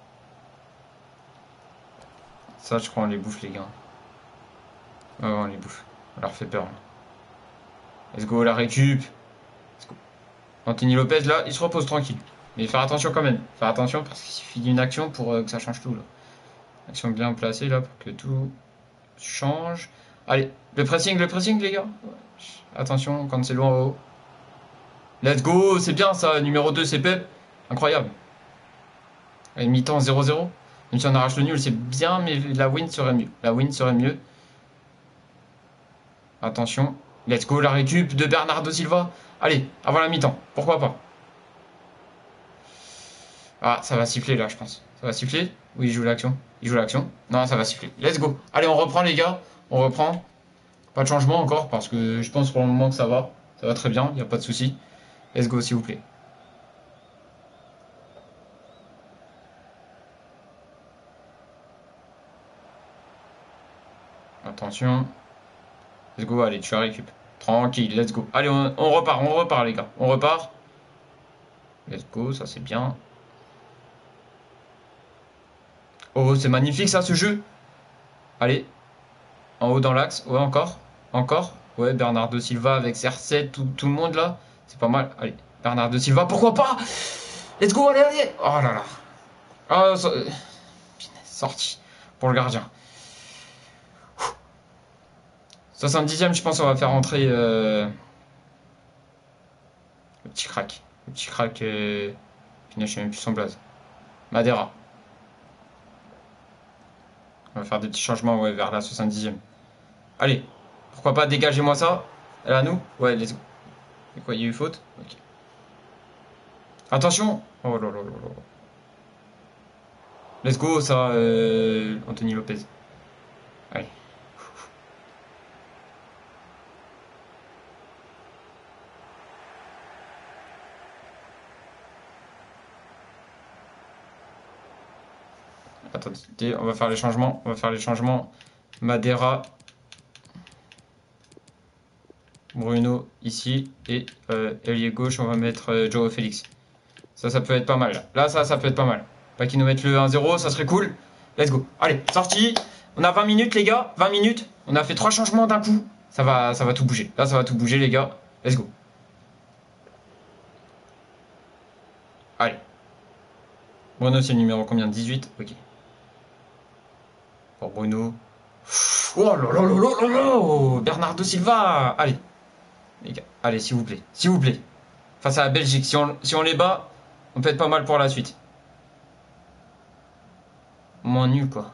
Ça, je crois, on les bouffe, les gars. Ouais, ouais, on les bouffe. On leur fait peur. Là. Let's go, la récup. Let's go. Anthony Lopez, là, il se repose tranquille. Mais faire attention quand même. Faire attention parce qu'il suffit d'une action pour euh, que ça change tout, là. Action bien placée, là, pour que tout change. Allez, le pressing, le pressing, les gars. Attention, quand c'est loin en haut. Let's go, c'est bien ça. Numéro deux, c'est Pep. Incroyable. Allez, mi-temps zéro zéro. Même si on arrache le nul, c'est bien, mais la win serait mieux. La win serait mieux. Attention. Let's go, la récup de Bernardo Silva. Allez, avant la mi-temps. Pourquoi pas? Ah, ça va siffler là, je pense. Ça va siffler? Oui, il joue l'action. Il joue l'action. Non, ça va siffler. Let's go. Allez, on reprend, les gars. On reprend. Pas de changement encore parce que je pense pour le moment que ça va. Ça va très bien, il n'y a pas de souci. Let's go s'il vous plaît. Attention. Let's go, allez, tu la récup. Tranquille, let's go. Allez, on, on repart, on repart les gars. On repart. Let's go, ça c'est bien. Oh, c'est magnifique ça ce jeu. Allez. En haut dans l'axe. Ouais, encore. Encore. Ouais, Bernardo Silva avec C R sept, tout, tout le monde là. C'est pas mal. Allez, Bernardo Silva, pourquoi pas. Let's go, allez, allez. Oh là là. Ah, ça... sorti pour le gardien. soixante-dixième, je pense qu'on va faire rentrer euh... le petit crack. Le petit crack. Euh... Putain, je sais même plus son blaze. Madera. On va faire des petits changements ouais, vers la soixante-dixième. Allez, pourquoi pas, dégagez-moi ça. Elle est à nous. Ouais, let's go. Et quoi, il y a eu faute? Ok. Attention. Oh là là là là. Let's go, ça, euh... Anthony Lopez. Allez. Attendez, on va faire les changements. On va faire les changements. Madera. Bruno ici. Et euh, ailier gauche, on va mettre euh, Joao Félix. Ça, ça peut être pas mal. Là, ça, ça peut être pas mal. Pas qu'ils nous mettent le un zéro, ça serait cool. Let's go. Allez, sorti. On a vingt minutes, les gars. vingt minutes. On a fait trois changements d'un coup. Ça va, ça va tout bouger. Là, ça va tout bouger, les gars. Let's go. Allez. Bruno, c'est le numéro combien? dix-huit. Ok. Pour Bruno. Oh là là là là là là. Bernardo Silva. Allez. Les gars. Allez, s'il vous plaît. S'il vous plaît. Face à la Belgique. Si on, si on les bat, on peut être pas mal pour la suite. Moins nul, quoi.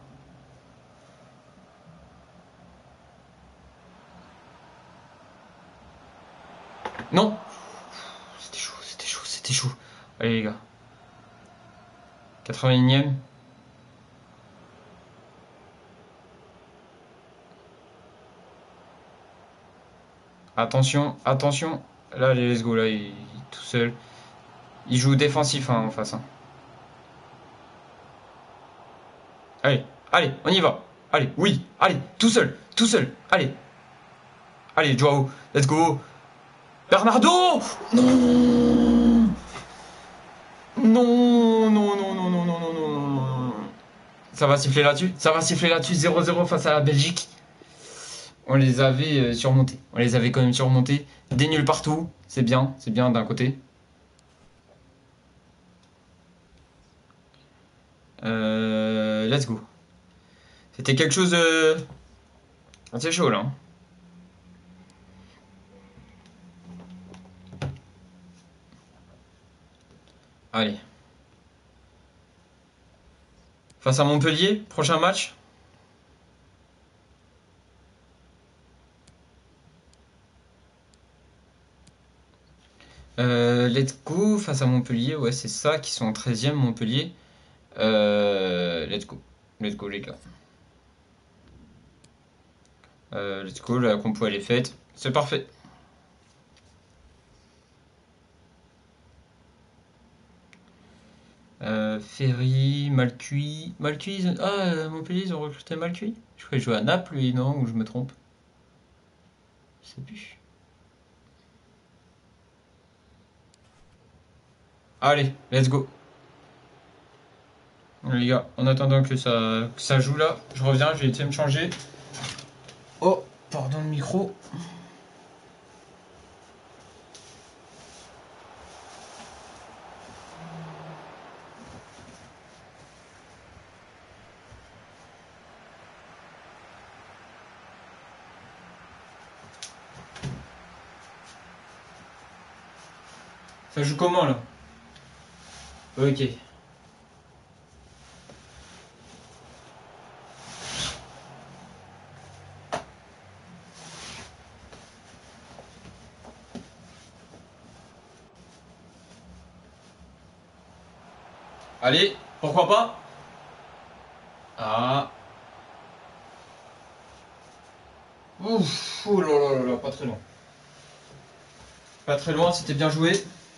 Non. C'était chaud, c'était chaud, c'était chaud. Allez, les gars. quatre-vingt-unième. Attention, attention. Là, allez, let's go. Là, il est tout seul. Il joue défensif hein, en face. Hein. Allez, allez, on y va. Allez, oui, allez, tout seul, tout seul. Allez. Allez, Joao, let's go. Bernardo. Non. Non, non, non, non, non, non, non, non, non. Ça va siffler là-dessus. Ça va siffler là-dessus. zéro zéro face à la Belgique. On les avait euh, surmontés. On les avait quand même surmontés. Des nuls partout. C'est bien. C'est bien d'un côté. Euh, let's go. C'était quelque chose de... assez chaud là. Allez. Face à Montpellier, prochain match. Euh, let's go face à Montpellier, ouais c'est ça, qui sont en treizième Montpellier. Euh, let's go, let's go les gars. Euh, let's go, la compo elle est faite, c'est parfait. Euh, Ferry, Malcuit, Malcuit, ils... ah Montpellier ils ont recruté Malcuit. Je croyais jouer à Naples lui, non, ou je me trompe. Je sais plus. Allez, let's go. Les gars, en attendant que ça, que ça joue là, je reviens, je vais essayer de me changer. Oh, pardon le micro. Ça joue comment là? Ok. Allez, pourquoi pas? Ah. Ouf, oh là là là là, pas très loin. Pas très loin, c'était bien joué.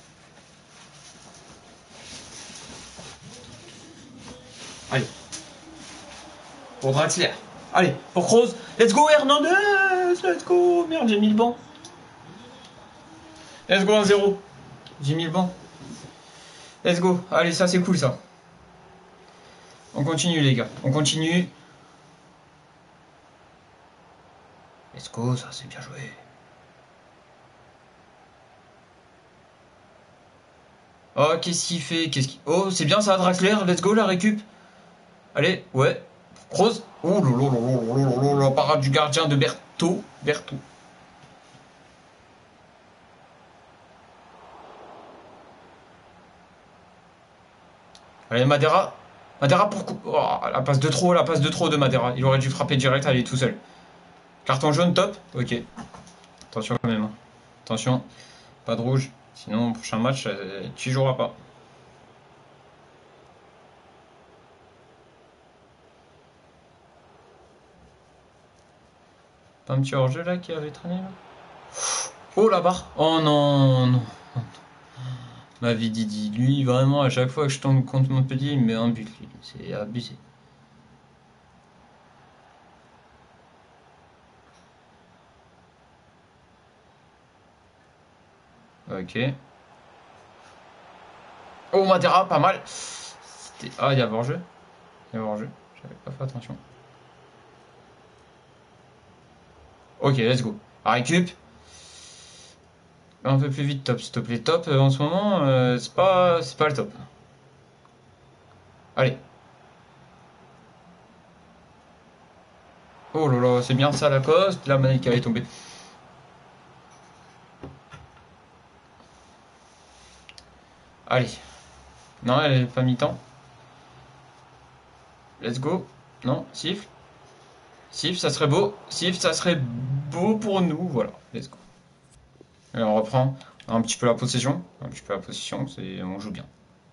Allez. Pour Draxler. Allez, pour Kroos. Let's go Hernandez. Let's go. Merde, j'ai mis le banc. Let's go un zéro. J'ai mis le banc. Let's go. Allez, ça c'est cool ça. On continue les gars. On continue. Let's go, ça c'est bien joué. Oh, qu'est-ce qu'il fait? Qu'est-ce qu'il... Oh, c'est bien ça, Draxler. Let's go, la récup. Allez, ouais. Kroos. Oh là la parade du gardien de Berthaud. Berthaud. Allez, Madera. Madera pour... Oh, la passe de trop, la passe de trop de Madera. Il aurait dû frapper direct, allez, tout seul. Carton jaune, top. Ok. Attention quand même. Attention. Pas de rouge. Sinon, prochain match, euh, tu joueras pas. Pas un petit hors-jeu là qui avait traîné là. Oh la barre. Oh non, non. Ma vie Didi. Lui, vraiment, à chaque fois que je tombe contre Montpellier, il me met un but. C'est abusé. Ok. Oh, Madera, pas mal. Ah, il y a hors-jeu. Il y a hors-jeu. J'avais pas fait attention. Ok, let's go. À récup. Un peu plus vite, top, s'il te plaît. Top, euh, en ce moment, euh, c'est pas, c'est pas le top. Allez. Oh là là, c'est bien ça, Lacoste. La manette qui avait tombé. Allez. Non, elle est pas mi-temps. Let's go. Non, siffle. Siffle, ça serait beau. Siffle, ça serait beau pour nous. Voilà, let's go. Allez, on reprend un petit peu la possession. Un petit peu la possession, c'est, on joue bien.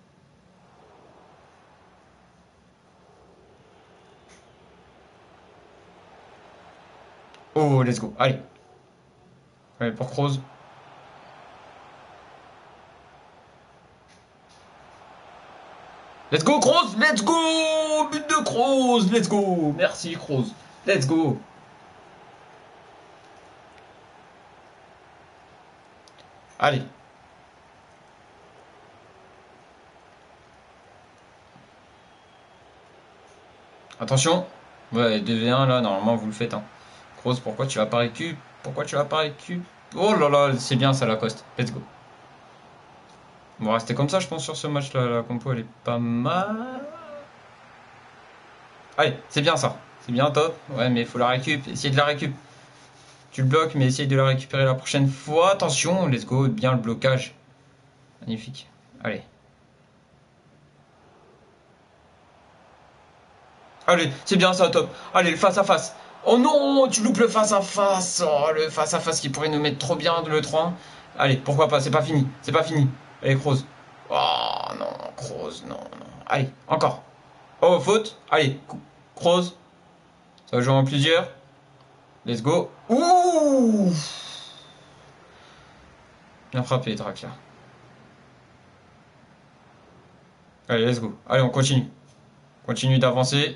Oh, let's go. Allez. Allez, pour Kroos. Let's go, Kroos. Let's go. But de Kroos. Let's go. Merci, Kroos. Let's go. Allez. Attention. Ouais, deux v un là, normalement vous le faites. Hein. Kroos, pourquoi tu vas pas récup? Pourquoi tu vas pas récup? Oh là là, c'est bien ça, Lacoste. Let's go. On va rester comme ça, je pense, sur ce match-là. La compo, elle est pas mal. Allez, c'est bien ça. C'est bien top. Ouais, mais il faut la récup. Essayez de la récup. Tu le bloques, mais essaye de la récupérer la prochaine fois. Attention, let's go. Bien le blocage. Magnifique. Allez. Allez, c'est bien ça, top. Allez, le face à face. Oh non, tu loupes le face à face. Oh, le face à face qui pourrait nous mettre trop bien le trois un. Allez, pourquoi pas, c'est pas fini. C'est pas fini. Allez, Kroos. Oh non, Kroos, non, non. Allez, encore. Oh, faute. Allez, Kroos. Ça va jouer en plusieurs. Let's go. Ouh. Bien frappé, Drac, là. Allez, let's go. Allez, on continue. Continue d'avancer.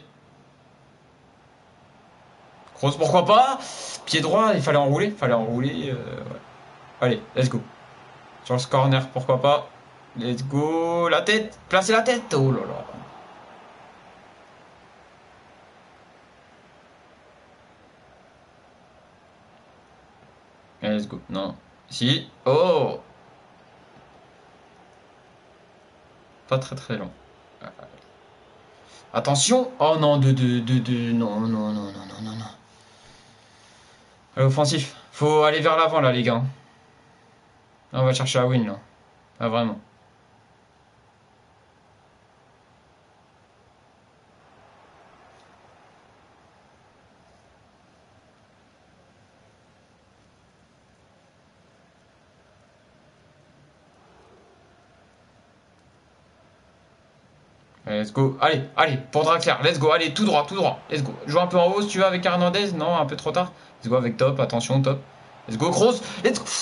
Kroos, pourquoi pas? Pied droit, il fallait enrouler. Il fallait enrouler. Euh, ouais. Allez, let's go. Sur ce corner, pourquoi pas? Let's go. La tête. Placez la tête. Oh là là. Allez, let's go. Non. Si. Oh. Pas très très long. Attention. Oh non, de, de, de, de. Non, non, non, non, non, non, non. Allez, offensif. Faut aller vers l'avant là, les gars. Là, on va chercher à win là. Ah, vraiment. Allez, let's go. Allez, allez, pour Draxler, let's go. Allez, tout droit, tout droit. Let's go. Joue un peu en haut si tu veux avec Hernandez. Non, un peu trop tard. Let's go avec Top. Attention, Top. Let's go, Kroos. Let's go.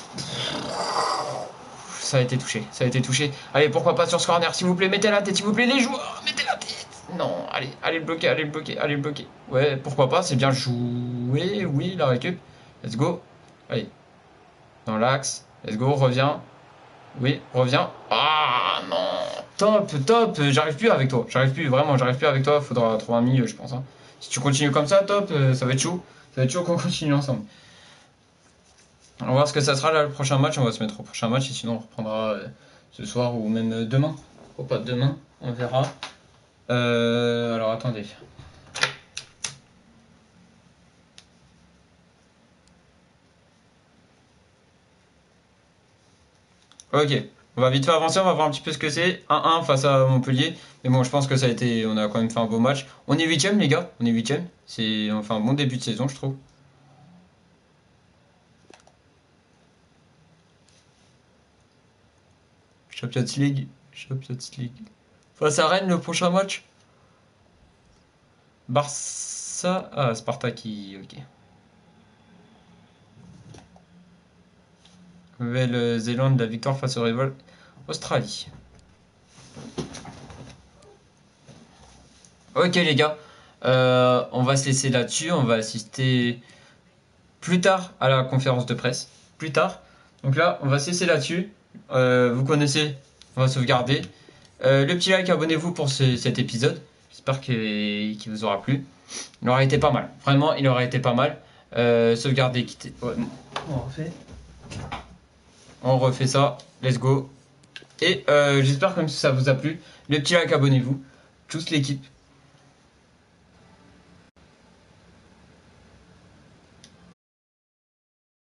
Ça a été touché. Ça a été touché. Allez, pourquoi pas sur ce corner, s'il vous plaît. Mettez la tête, s'il vous plaît, les joueurs. Mettez la tête. Non, allez, allez le bloquer, allez le bloquer, allez le bloquer. Ouais, pourquoi pas, c'est bien joué. Oui, la récup. Let's go. Allez. Dans l'axe. Let's go, reviens. Oui, reviens. Ah non. Top, top. J'arrive plus avec toi. J'arrive plus, vraiment, j'arrive plus avec toi. Faudra trouver un milieu, je pense. Hein. Si tu continues comme ça, top, ça va être chaud. Ça va être chaud qu'on continue ensemble. On va voir ce que ça sera là le prochain match. On va se mettre au prochain match et sinon on reprendra euh, ce soir ou même euh, demain. Oh, pas demain, on verra. Euh, alors attendez. Ok, on va vite faire avancer, on va voir un petit peu ce que c'est. un un face à Montpellier. Mais bon, je pense que ça a été. On a quand même fait un beau match. On est huitième les gars, on est huitième. C'est enfin un bon début de saison, je trouve. Champions League. Champions League. Face à Rennes, le prochain match. Barça. Ah, Sparta qui. Ok. Nouvelle-Zélande, la victoire face au rival Australie. Ok les gars, euh, on va se laisser là-dessus, on va assister plus tard à la conférence de presse, plus tard. Donc là, on va se laisser là-dessus, euh, vous connaissez, on va sauvegarder. Euh, le petit like, abonnez-vous pour ce, cet épisode, j'espère qu'il qu'il vous aura plu. Il aurait été pas mal, vraiment il aurait été pas mal. Euh, sauvegarder, quitter, ouais. On refait. On refait ça, let's go. Et euh, j'espère que ça vous a plu. Le petit like, abonnez-vous. Tous l'équipe.